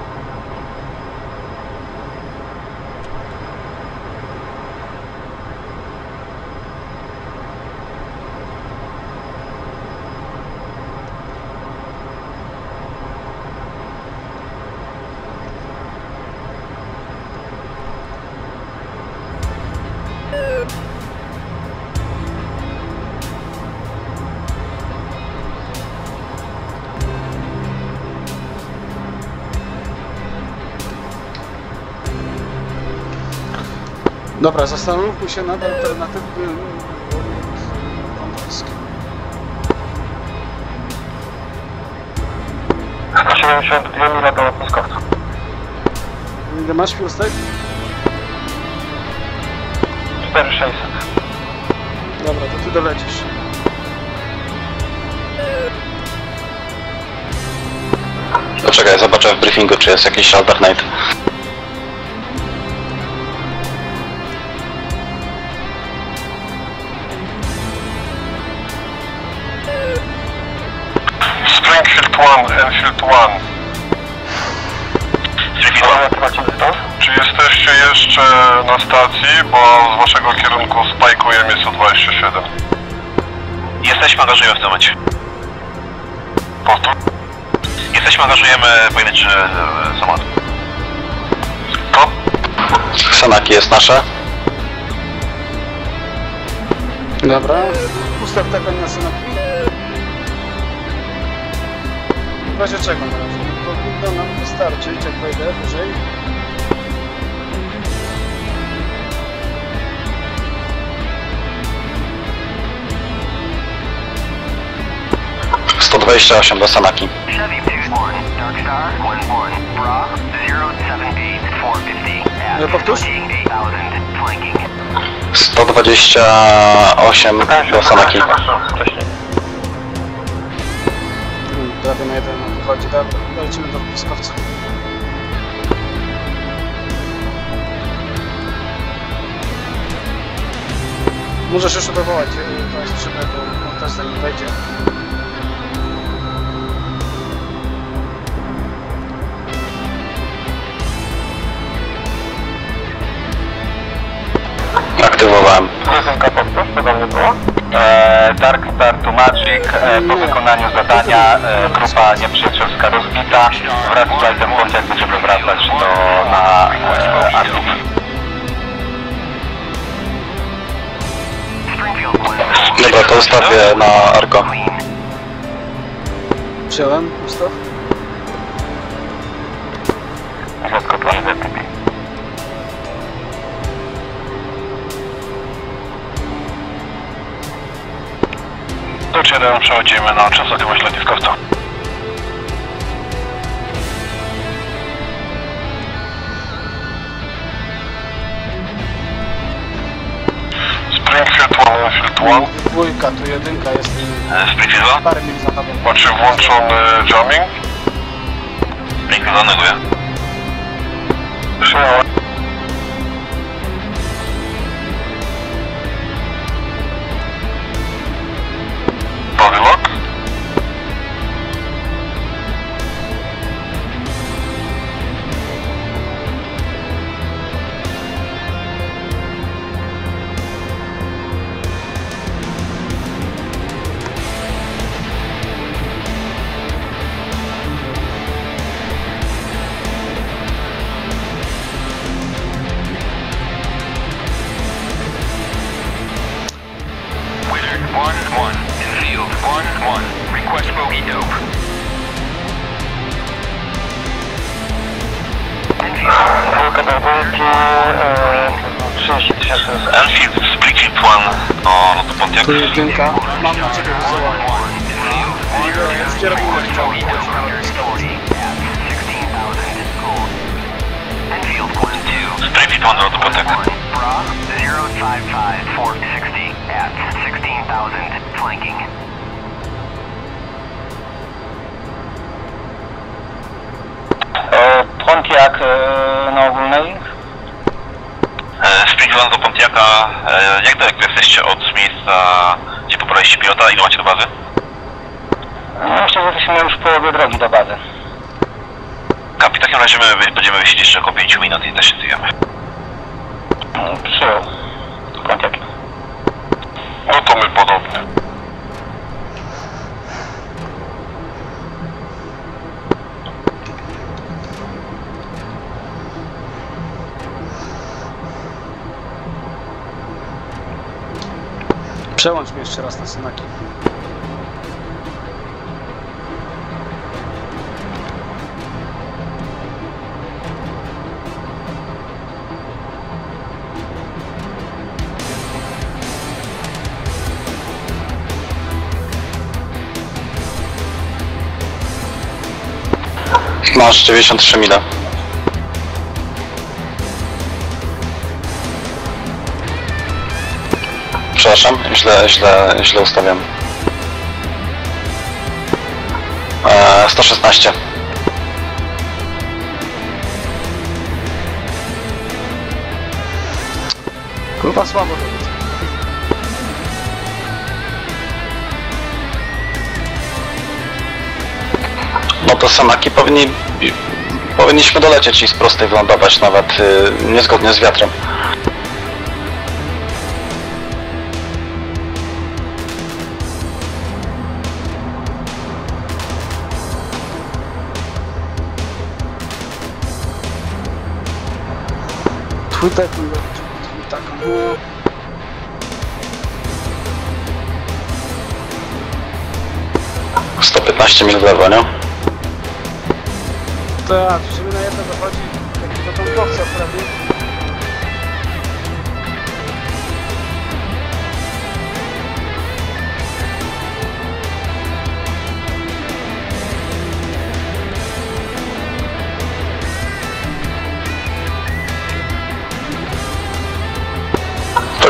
Speaker 2: Dobra, zastanówmy się nad alternatywnym wątpiskiem.
Speaker 3: 172 mile do lotniskowca.
Speaker 2: Ile masz fuel state?
Speaker 3: 4600.
Speaker 2: Dobra, to ty dolecisz.
Speaker 1: Poczekaj, zobaczę w briefingu, czy jest jakiś alternate.
Speaker 5: Springfield 1, Enfield 1. Czy jesteście jeszcze na stacji, bo z waszego kierunku spajkuje mnie Su-27.
Speaker 6: Jesteśmy, angażujemy w tym momencie.
Speaker 5: Powtór.
Speaker 6: Jesteśmy, angażujemy pojedynczy samolot.
Speaker 5: To?
Speaker 1: Sanaki jest nasze.
Speaker 2: Dobra, ustaw tego na synaki. W razie czego na razie? Powinno nam wystarczyć, jak wejdę wyżej.
Speaker 1: – 128 do Sanaki.
Speaker 4: Chevy 2-1, Dark Star 1-1, Bra 078 450 at
Speaker 2: Powtórz?
Speaker 4: 28,000 flanking.
Speaker 1: 128 do Sanaki.
Speaker 2: Prawie na jeden wychodzi, lecimy do lotniskowca. Możesz już odwołać, to jest szybko, bo on też zanim wejdzie.
Speaker 1: Aktywowałem.
Speaker 3: Dark Star to Magic, po wykonaniu zadania grupa nieprzyjacielska rozbita, wraz z flightem Pontiac będziemy wracać na Arlów.
Speaker 1: Dobra, to ustawię na Arko.
Speaker 2: Przyjąłem, Gustaw?
Speaker 3: Zaskoczony ZTB.
Speaker 5: Do 7 przechodzimy na częstotliwość lotniskowca. Springfield 1, Enfield 1.
Speaker 2: Dwójka, tu jedynka jest.
Speaker 6: Springfield 2?
Speaker 2: Parę mil za tobą.
Speaker 5: Macie włączony jamming?
Speaker 6: Springfield 2 neguje.
Speaker 5: Przyjąłem. Pawilok?
Speaker 4: Wizard 1-1, Enfield 1-1, request bogey dope.
Speaker 6: Enfield, Springfield 1 do lotu Pontiac.
Speaker 2: Tu jedynka. Mam na ciebie wysyłam. Gdzie robimy
Speaker 6: Springfield 1 do lotu Pontiac.
Speaker 4: Bra 055 460 at 16,000 flanking.
Speaker 3: Pontiac na ogólnej.
Speaker 6: Springfield 1 do Pontiaca. Jak daleko jesteście od miejsca, gdzie pobraliście pilota? Ile macie do bazy?
Speaker 3: Myślę, że jesteśmy już w połowie drogi do bazy.
Speaker 6: Kapi, w takim razie my będziemy wisieć jeszcze około 5 minut i zdecydujemy.
Speaker 3: Przyjął. Pontiac.
Speaker 5: No to my podobnie.
Speaker 2: Przełącz mnie jeszcze raz na Sanaki.
Speaker 1: Masz 93 mile. Przepraszam, źle ustawiam. 116.
Speaker 2: Kurwa słabo to widzę.
Speaker 1: No to Sanaki powinniśmy dolecieć i z prostej wylądować, nawet niezgodnie z wiatrem.
Speaker 2: Twój tak, no.
Speaker 1: 115 mil w lewo, nie?
Speaker 2: Tak, żeby na jedno dochodzi, jak do tankowca prawie.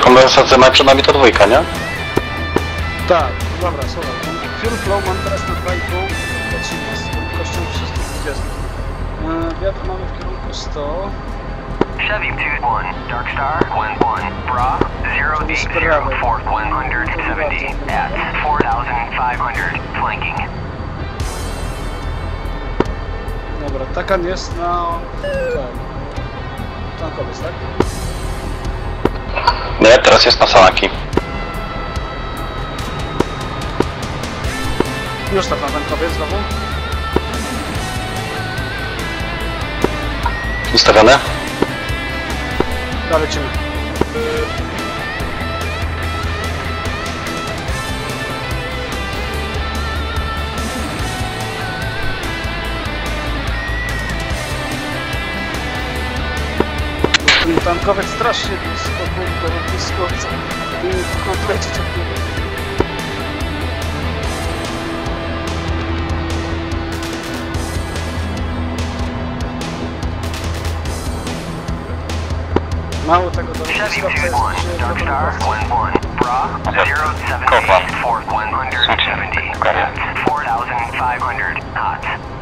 Speaker 1: konwersacja ma przed nami to dwójka, nie?
Speaker 2: Tak, dobra, słuchaj. Fuel flow mam teraz na 2,5, lecimy z prędkością 320. Wiatr mamy w kierunku 100.
Speaker 4: Chevy 2-1, Dark Star 1-1, Bra 080, Fort 170 at 4,500, flanking.
Speaker 2: Dobra, takan jest na... tankowiec, tak?
Speaker 1: Nie, teraz jest na Sanaki.
Speaker 2: Już tak na tankowiec znowu.
Speaker 1: Ustawione?
Speaker 2: Dalej lecimy. Ten tankowiec strasznie blisko, blisko, tylko lecieć od niego. Mało tego do
Speaker 4: Chevy
Speaker 2: lotniskowca jest
Speaker 4: 2-1, Dark Star 1-1, Bra 078, Fort 170 at 4,500 knots.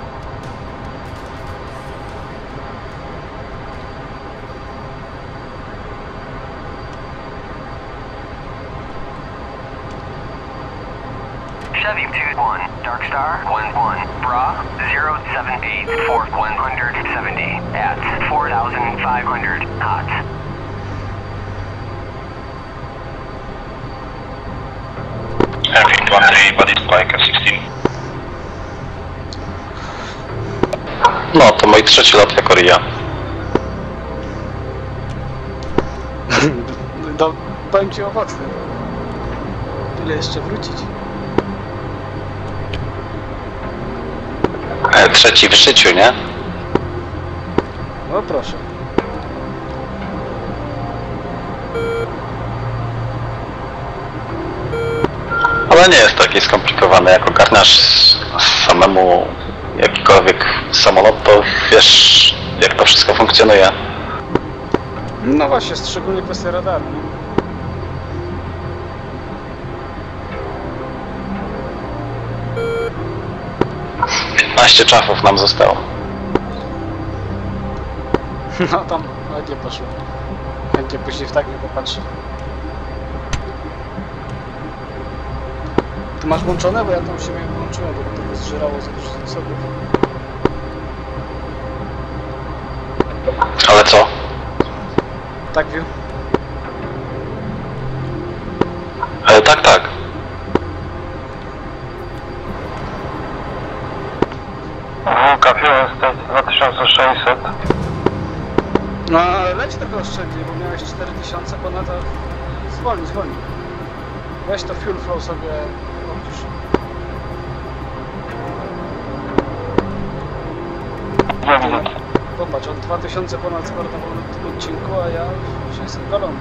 Speaker 4: Chevy 2-1, Dark Star 1-1, Bra 078, Fort 170 at 4,500 knots.
Speaker 6: Airfield 1-3, body spike at 16.
Speaker 1: No, to mój trzeci lot jako RIA.
Speaker 2: Powiem ci owocny. Ile jeszcze wrócić?
Speaker 1: Trzeci w życiu, nie?
Speaker 2: No proszę.
Speaker 1: Ale nie jest taki skomplikowany. Jak ogarniasz samemu jakikolwiek samolot, to wiesz, jak to wszystko funkcjonuje.
Speaker 2: No właśnie, szczególnie kwestia radaru.
Speaker 1: 15 czafów nam zostało.
Speaker 2: No tam ładnie poszło. Chętnie później w tak nie popatrzy. Ty masz włączone? Bo ja to u siebie włączyłem, bo to zżerało za dużo zasobów.
Speaker 1: Ale co?
Speaker 2: Tak, Wiu?
Speaker 1: Tak, tak.
Speaker 5: Kapiłem z 2600.
Speaker 2: No ale leć trochę oszczędniej, bo miałeś 4000 ponad, a zwolnij. Weź to fuel flow sobie obniż. Popatrz, on 2000 ponad zmarnował na tym odcinku, a ja 600 balonów.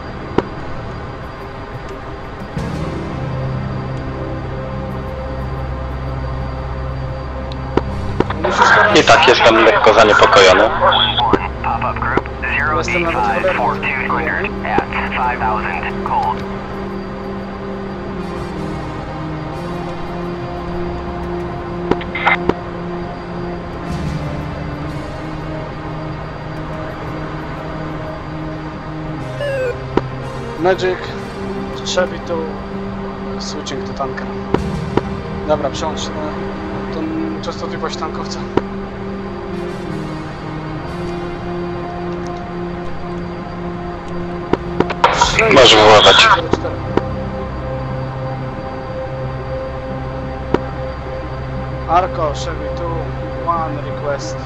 Speaker 1: I tak jestem lekko zaniepokojony.
Speaker 4: 1-1, pop-up group 085, Fort 200 at 5,000, cold.
Speaker 2: Magic, Chevy to switching to tanker. Dobra, przełącz się na tą częstotliwość tankowca.
Speaker 1: Możesz wyładować.
Speaker 2: Arco, Chevy 2, 1 request.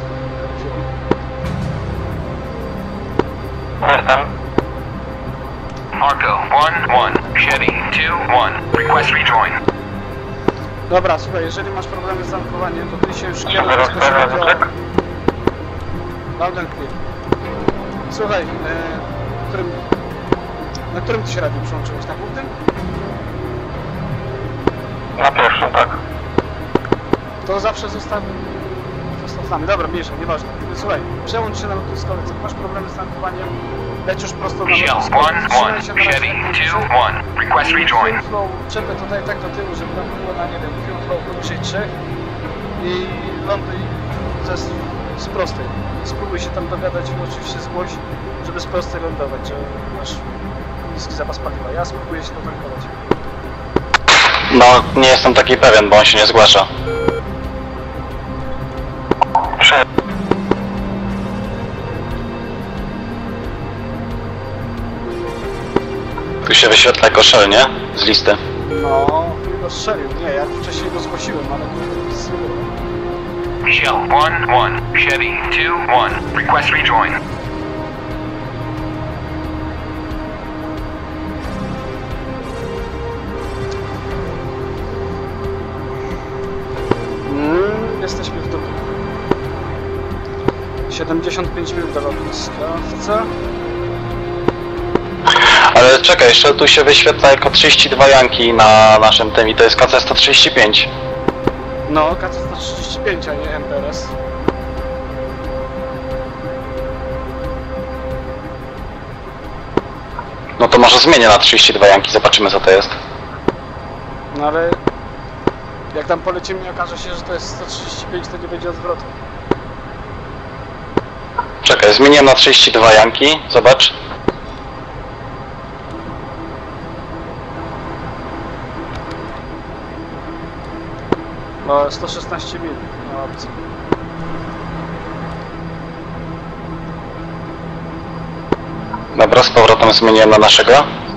Speaker 5: Jestem.
Speaker 4: Arco 1-1, Chevy 2-1, request rejoin.
Speaker 2: Dobra, słuchaj, jeżeli masz problemy z tankowaniem, to ty się już kieruj
Speaker 5: Zaraz
Speaker 2: bezpośrednio...
Speaker 5: Piotrek?
Speaker 2: Loud and clear. Słuchaj, na którym ty się radiu przyłączyłeś? Na głównym?
Speaker 5: Na pierwszym, tak.
Speaker 2: To zawsze zostaw z nami. Dobra, mniejsza, nieważne. Słuchaj, przełącz się na lotniskowiec. Jak masz problemy z tankowaniem, leć już prosto na
Speaker 4: Shell
Speaker 2: lotnisko.
Speaker 4: 1-1,
Speaker 2: Trzymaj się na razie
Speaker 4: Chevy
Speaker 2: jak najbliżej.
Speaker 4: 2-1, request rejoin.
Speaker 2: Fuel flow, czepę tutaj tak do tyłu, żeby tam było na, nie wiem, fuel flow poniżej 3 i ląduj z prostej. Spróbuj się tam dogadać i oczywiście zgłoś, żeby z prostej lądować, że masz niski zapas paliwa. Ja spróbuję się dotankować.
Speaker 1: No, nie jestem taki pewien, bo on się nie zgłasza. Tu się wyświetla jako Shell, nie? Z listy.
Speaker 2: No, go strzelił. Nie, ja wcześniej go zgłosiłem, ale nic nie było.
Speaker 4: Shell 1-1, Chevy 2-1, request rejoin.
Speaker 2: Jesteśmy w dupie. 75 minut do lotniska. Co?
Speaker 1: Ale czekaj, jeszcze tu się wyświetla jako 32 Janki na naszym tym i to jest KC-135.
Speaker 2: No, KC-135, a nie MPRS.
Speaker 1: No to może zmienię na 32 Janki, zobaczymy co to jest.
Speaker 2: No ale jak tam polecimy i okaże się, że to jest 135, to nie będzie odwrotu.
Speaker 1: Czekaj, zmieniłem na 32 Janki, zobacz.
Speaker 2: No, 116 mil, nie ma opcji.
Speaker 1: Dobra, z powrotem zmieniłem na naszego.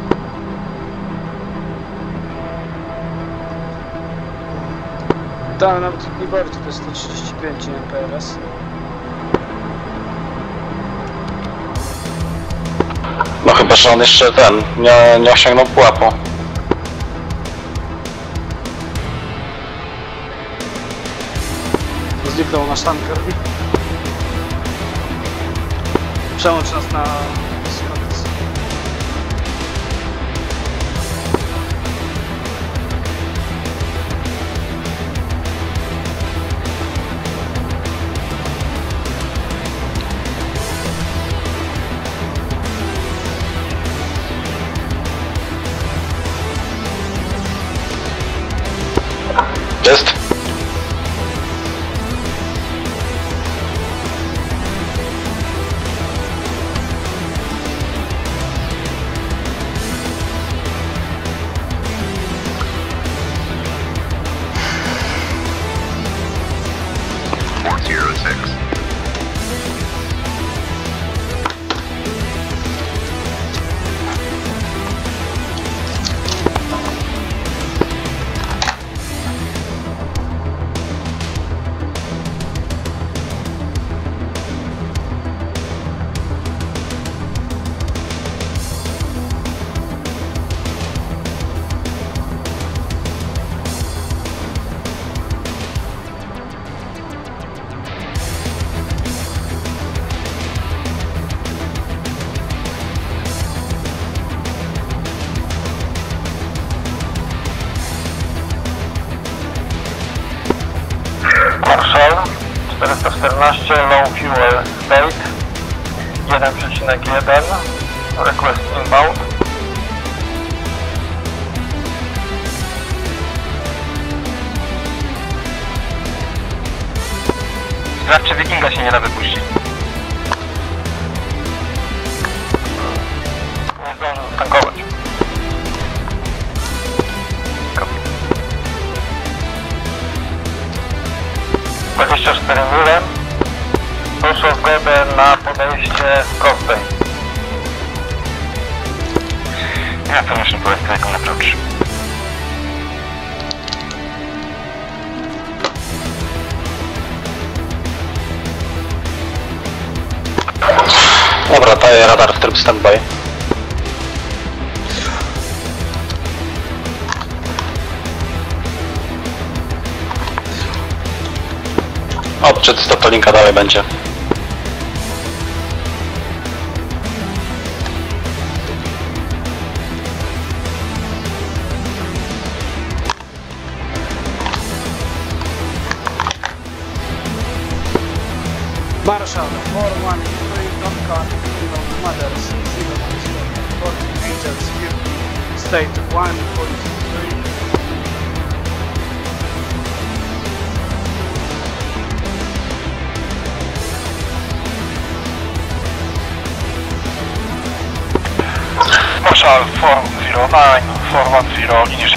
Speaker 2: Tak, nawet nie bardziej, to jest 135, nie MPRS.
Speaker 1: No chyba, że on jeszcze ten, nie osiągnął pułapu.
Speaker 2: Zniknął nasz tanker. Przełącz nas na koniec.
Speaker 1: Jest?
Speaker 3: Marshall 414 low fuel state 1,1 request inbound. Sprawdź, czy Wikinga się nie da wypuścić. Nie zdążę zatankować. 24 mile. Proszę o zgodę na podejście z prostej. Ja to muszę powiedzieć jako na approach.
Speaker 1: Dobra, daję radar w tryb standby. Odczyt Stotolinka dalej będzie.
Speaker 2: Marshall, 4-1, don't cut. Mothers 014 Angels here, state 1.3.
Speaker 5: Marshal 409, 410, idziesz.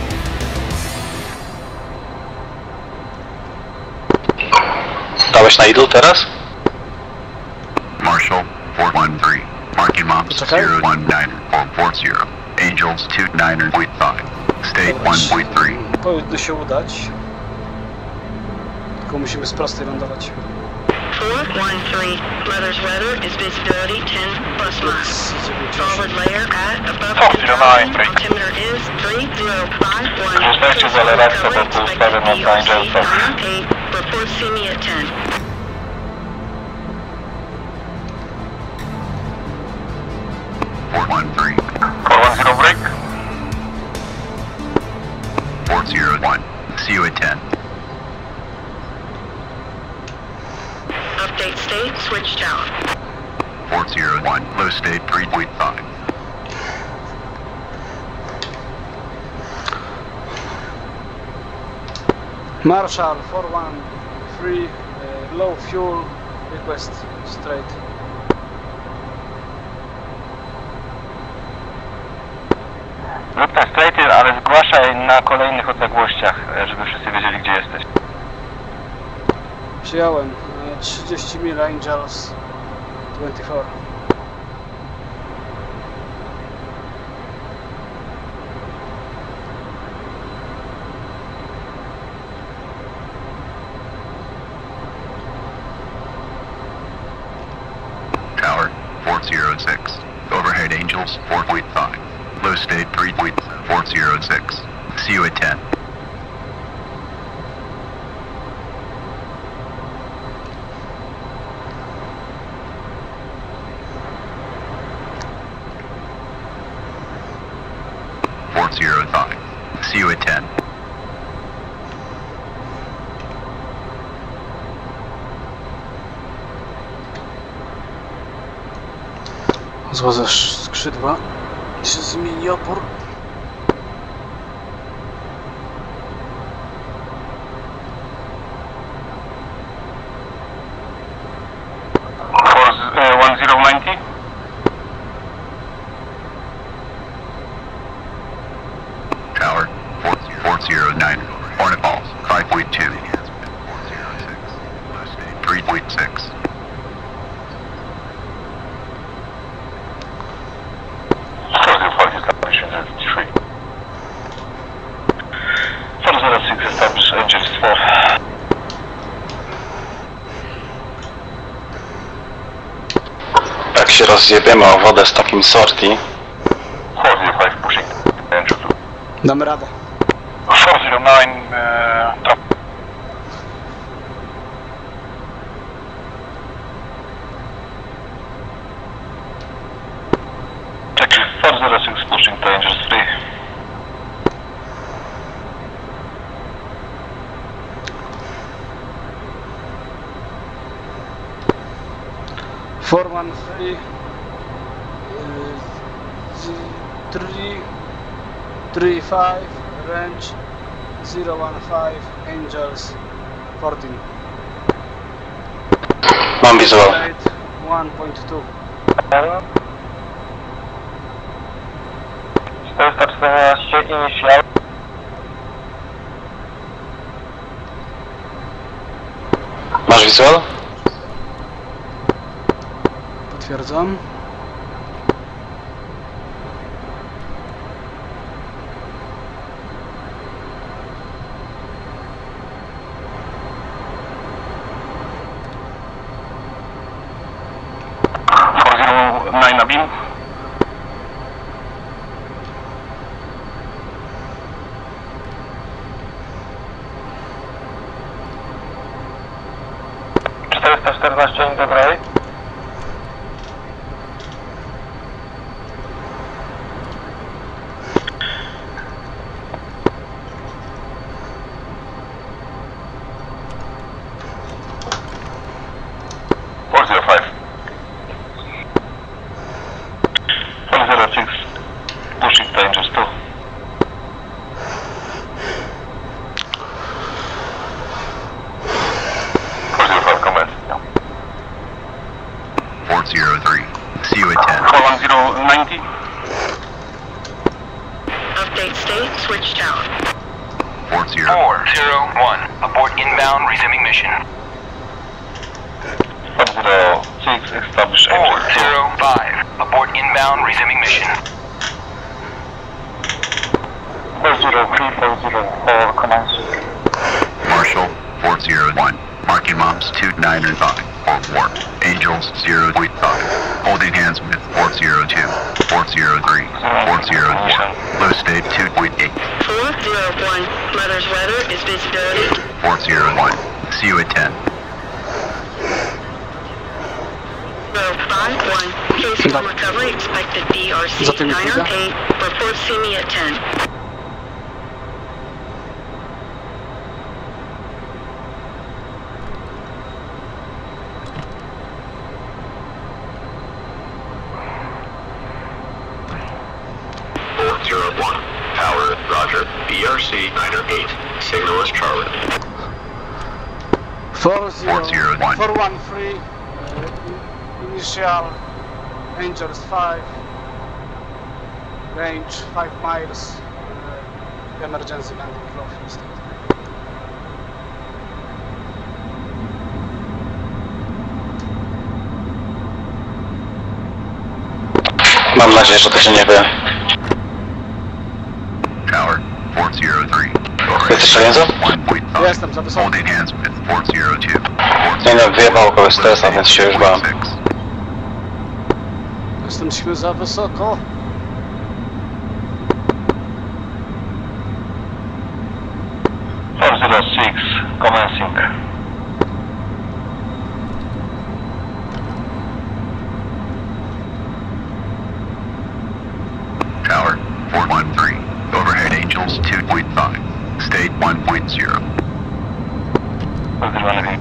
Speaker 1: Dałeś na idle teraz?
Speaker 7: Marshall 413, marking moms
Speaker 2: It's okay.
Speaker 7: 019440, Angels 29.5, state 1.3.
Speaker 2: Powinno się udać. Tylko musimy z prostej lądować.
Speaker 8: 413, Mother's weather is visibility 10 plus miles. Solid layer at above
Speaker 5: 409, break.
Speaker 8: altimeter is 3051.
Speaker 3: Korzystajcie z aleracją wokół ustawy Los Angelesach.
Speaker 8: Report see me at 10.
Speaker 7: .413,
Speaker 5: 410 break.
Speaker 7: 401, see you at 10.
Speaker 8: Update state switched out.
Speaker 7: 401, low state 3.5.
Speaker 2: Marshall 413, low fuel, request straight.
Speaker 3: Lub tak straighty, ale zgłaszaj na kolejnych odległościach, żeby wszyscy wiedzieli, gdzie jesteś.
Speaker 2: Przyjąłem 30 mil Angels 24.
Speaker 7: Tower 406, overhead Angels 4.5, low state 3.406, see you at 10. See you at 10.
Speaker 2: Złożę skrzydła. Się zmieni opór.
Speaker 7: Tower 409, Hornet Falls 5.2, 3.6.
Speaker 1: Jak się rozjebiemy o wodę z takim sorti,
Speaker 2: Damy radę.
Speaker 5: 409, drop.
Speaker 3: Check 406 pushing to Angels 3.
Speaker 2: Four one three five range 015 Angels 14.
Speaker 1: mam visual.
Speaker 2: 1.2.
Speaker 3: 414 initial.
Speaker 1: Masz visual?
Speaker 2: Potwierdzam.
Speaker 3: Na beam. Dobra.
Speaker 8: State, switch tower.
Speaker 4: 401. Abort inbound, resuming mission.
Speaker 3: 406, establish Angels.
Speaker 4: 405. Abort inbound, resuming mission.
Speaker 3: 403, 404, commencing.
Speaker 7: Marshall 401. Marking moms 29 and 5. Hold warp. Angels 0.5. Holding hands with 402. 403. 404. Low state 2.8.
Speaker 8: 401. Mother's weather is visibility.
Speaker 7: 401. See you at 10.
Speaker 8: 051. Case for recovery expected BRC 908. Report see me at 10.
Speaker 7: Tower, Roger. BRC 908. Signal is Charlie. 401.
Speaker 2: 413. Initial Angels 5. Range 5 miles. Emergency landing close.
Speaker 1: Mam nadzieję, że to się nie wie.
Speaker 7: Tower 403.
Speaker 1: Jesteś szaleńcem?
Speaker 7: 1.5.
Speaker 2: Jestem za wysoko.
Speaker 7: Holding hands with 402.
Speaker 1: Nie no, wyjebał kogoś z TS-a, więc się już bałem.
Speaker 7: 406.
Speaker 2: Jesteśmy za wysoko.
Speaker 3: Commencing.
Speaker 7: Tower 413. Overhead Angels 2.5. State 1.0.
Speaker 3: 401.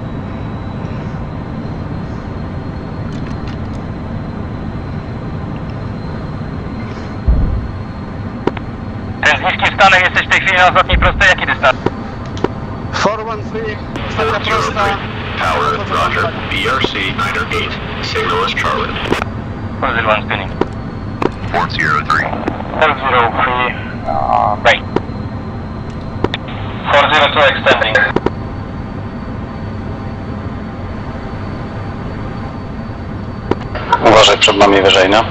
Speaker 3: Ten z niskim stanem jesteś w tej chwili na ostatniej prostej, jaki dystans?
Speaker 2: 413. Ostatnia prosta.
Speaker 7: Tower, Roger. BRC 908. Signal is Charlie.
Speaker 3: 401 spinning.
Speaker 7: 403.
Speaker 3: 403, right. 402 extending.
Speaker 1: Uważaj przed nami wyżej, no.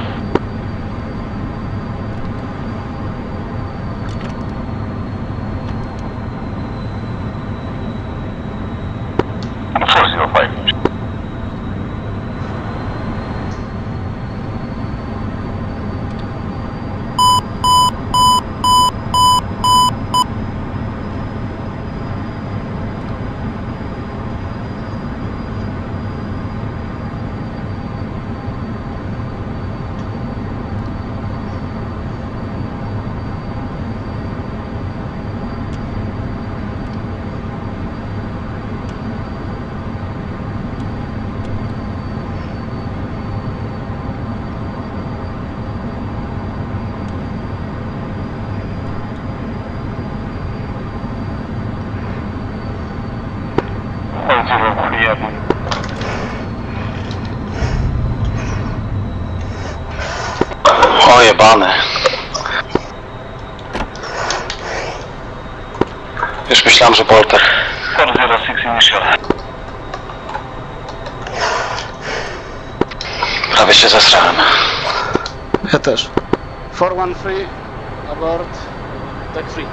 Speaker 1: O jebany. Już myślałem, że Bolter.
Speaker 3: 406 initial.
Speaker 1: Prawie się zesrałem.
Speaker 2: Ja też. 413. Abort. Deck free.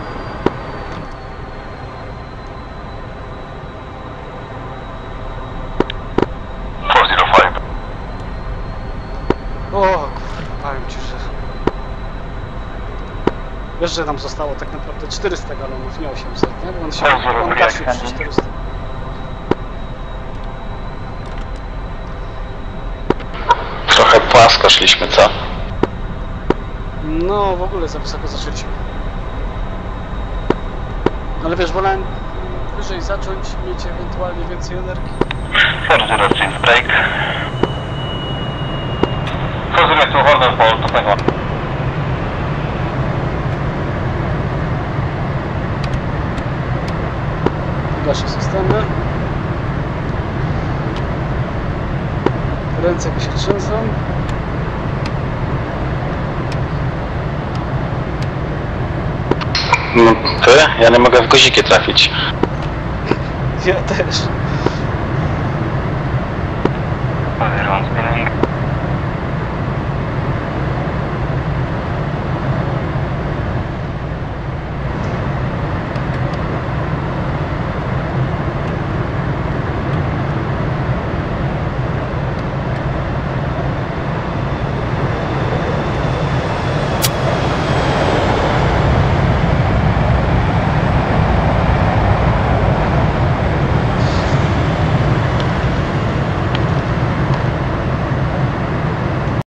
Speaker 2: O kurwa, powiem ci, że... Wiesz, że nam zostało tak naprawdę 400 galonów, nie 800, nie? Bo on gasił przy 400.
Speaker 1: Trochę płasko szliśmy, co?
Speaker 2: No, w ogóle za wysoko zaczęliśmy. Ale wiesz, wolałem wyżej zacząć, mieć ewentualnie więcej energii.
Speaker 3: 406 break. 402 order for 2.1.
Speaker 2: Gaszę systemy. Ręce mi się trzęsą.
Speaker 1: Ty? Ja nie mogę w guziki trafić.
Speaker 2: Ja też.